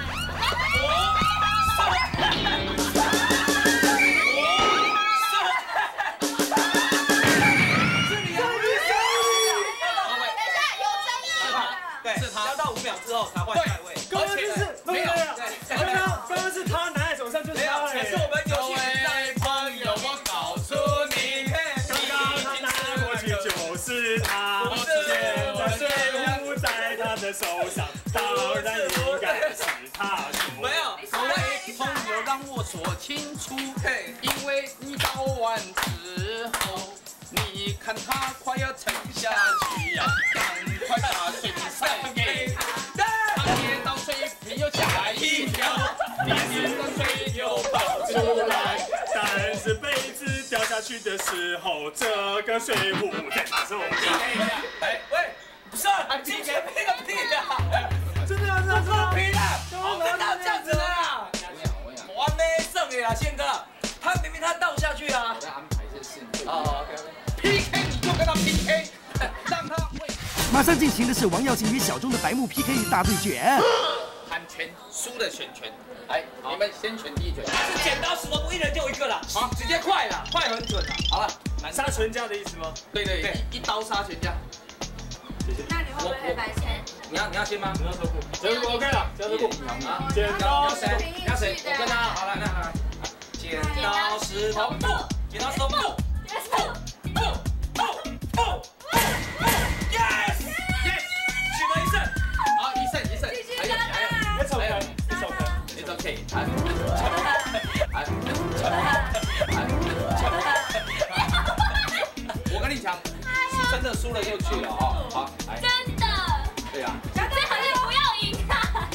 要到五秒之后才换下一位。 刚刚就是没有，刚刚刚刚是他拿在手上就是他哎。 可是我们游戏在朋友，我告诉你， 刚刚他拿过去就是他，现在水壶在他的手上，当然应该是他输。 没有， 各位朋友让我说清楚，因为你倒完之后，你看他快要沉下去呀，赶快把水塞给他。他跌到水里又吓一跳，你的水就跑出来。 但是杯子掉下去的时候，这个水壶在他手上。 哎喂，不是，今天拼个屁呀！ 真的啊，真的真的拼了！我看到这样子的啦，完没剩的啦，宪哥，他明明他倒下去啊。 在安排这事情。 哦 ，P K 你就跟他 P K， 让他为。 马上进行的是王耀庆与小钟的白幕 P K 大对决。 喊拳，输的选拳。来，你们先选第一拳。 是剪刀石头布，一人就一个啦。 好，直接快了，快很准了。好了， 杀全家的意思吗？ 对对对，一刀杀全家。 那你会不会黑白先？ 你要你要先吗？ 你要手部，手部 OK 了，手部。 啊， 剪刀石头， 你要谁？我跟他。好了，那好了。 剪刀石头布，剪刀石头布，布布布布。Yes yes， 取得一胜。 好，一胜一胜。还有还有， 别吵开，别吵开。 It's okay。哎，哎，我跟你讲，是真的输了就去了哦。好，来。 真的。 对呀。 最好是不要赢啊。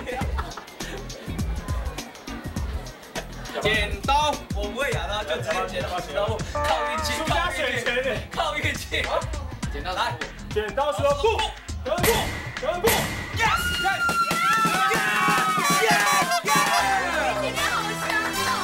剪刀，我不会咬的，就直接剪刀石头布，靠运气，靠运气，靠运气。 剪刀来， 剪刀石头布，得布，得布 ，yes yes yes yes。 今天好香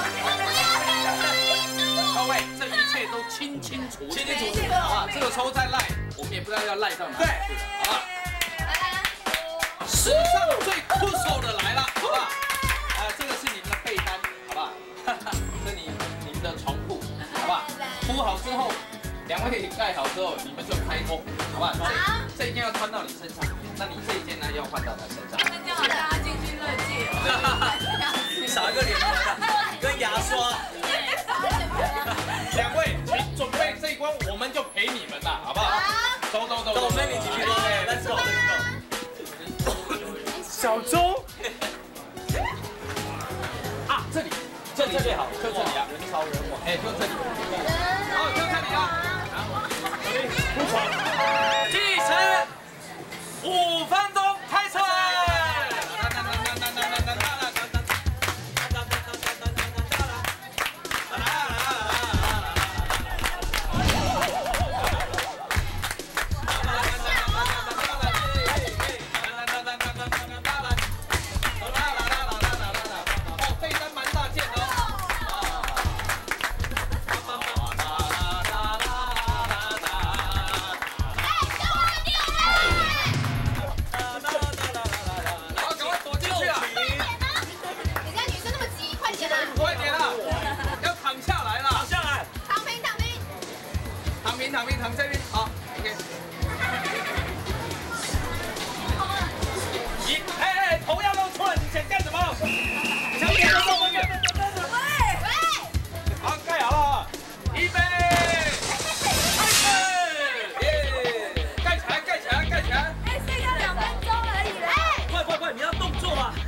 哦！ 各位，这一切都清清楚楚，清清楚楚，好吧？这个抽再赖，我们也不知道要赖到哪里去，好吧？史上最酷手的来了，好不好？啊，这个是你们的被单，好不好？这你你们的床铺，好不好？铺好之后，两位盖好之后，你们就开工，好不好？这这一定要穿到你身上。 那你这一件呢要换到他身上。 那这样好像他津津乐界。 少一个脸跟牙刷。 两位，请准备这一关，我们就陪你们了，好不好？走走走， 走，陪你继续练 ，Let's go，Let's go。 小钟。 啊，这里，这里最好，就这里啊，人潮人往，哎，就这里。好，就这里啊。 不闯。 计时五分钟，开始。躺平躺这边，好 ，OK。一，哎哎，头要露出来，你想干什么？想点个动作。喂喂。好，盖好了，预备，开始，耶！盖起来，盖起来，盖起来。 哎，剩下两分钟而已嘞。 快快快，你要动作啊！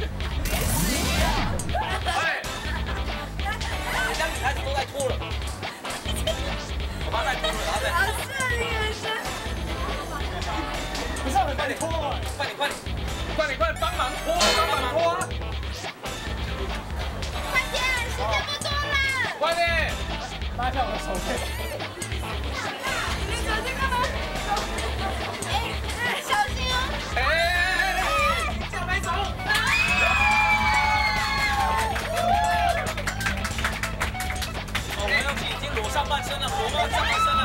哎， 人家女孩子都在脱了。我妈在脱了，她在。 好顺利的是。 不是，快点脱，快点快点， 快点快点帮忙脱，帮忙脱。 快点，时间不多了。 快点， 拉一下我的手背。 你手机干嘛？哎哎，小心哦。 哎哎哎，向北走。 我们要已经裸上半身了，裸上半身了。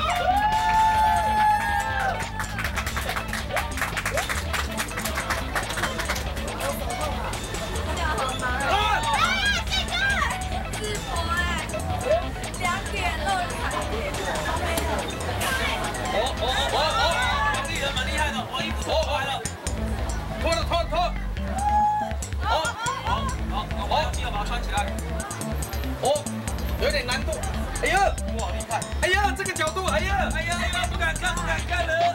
哎呀，哇，厉害！哎呀，这个角度，哎呀，哎呀，哎呀，不敢看，不敢看了。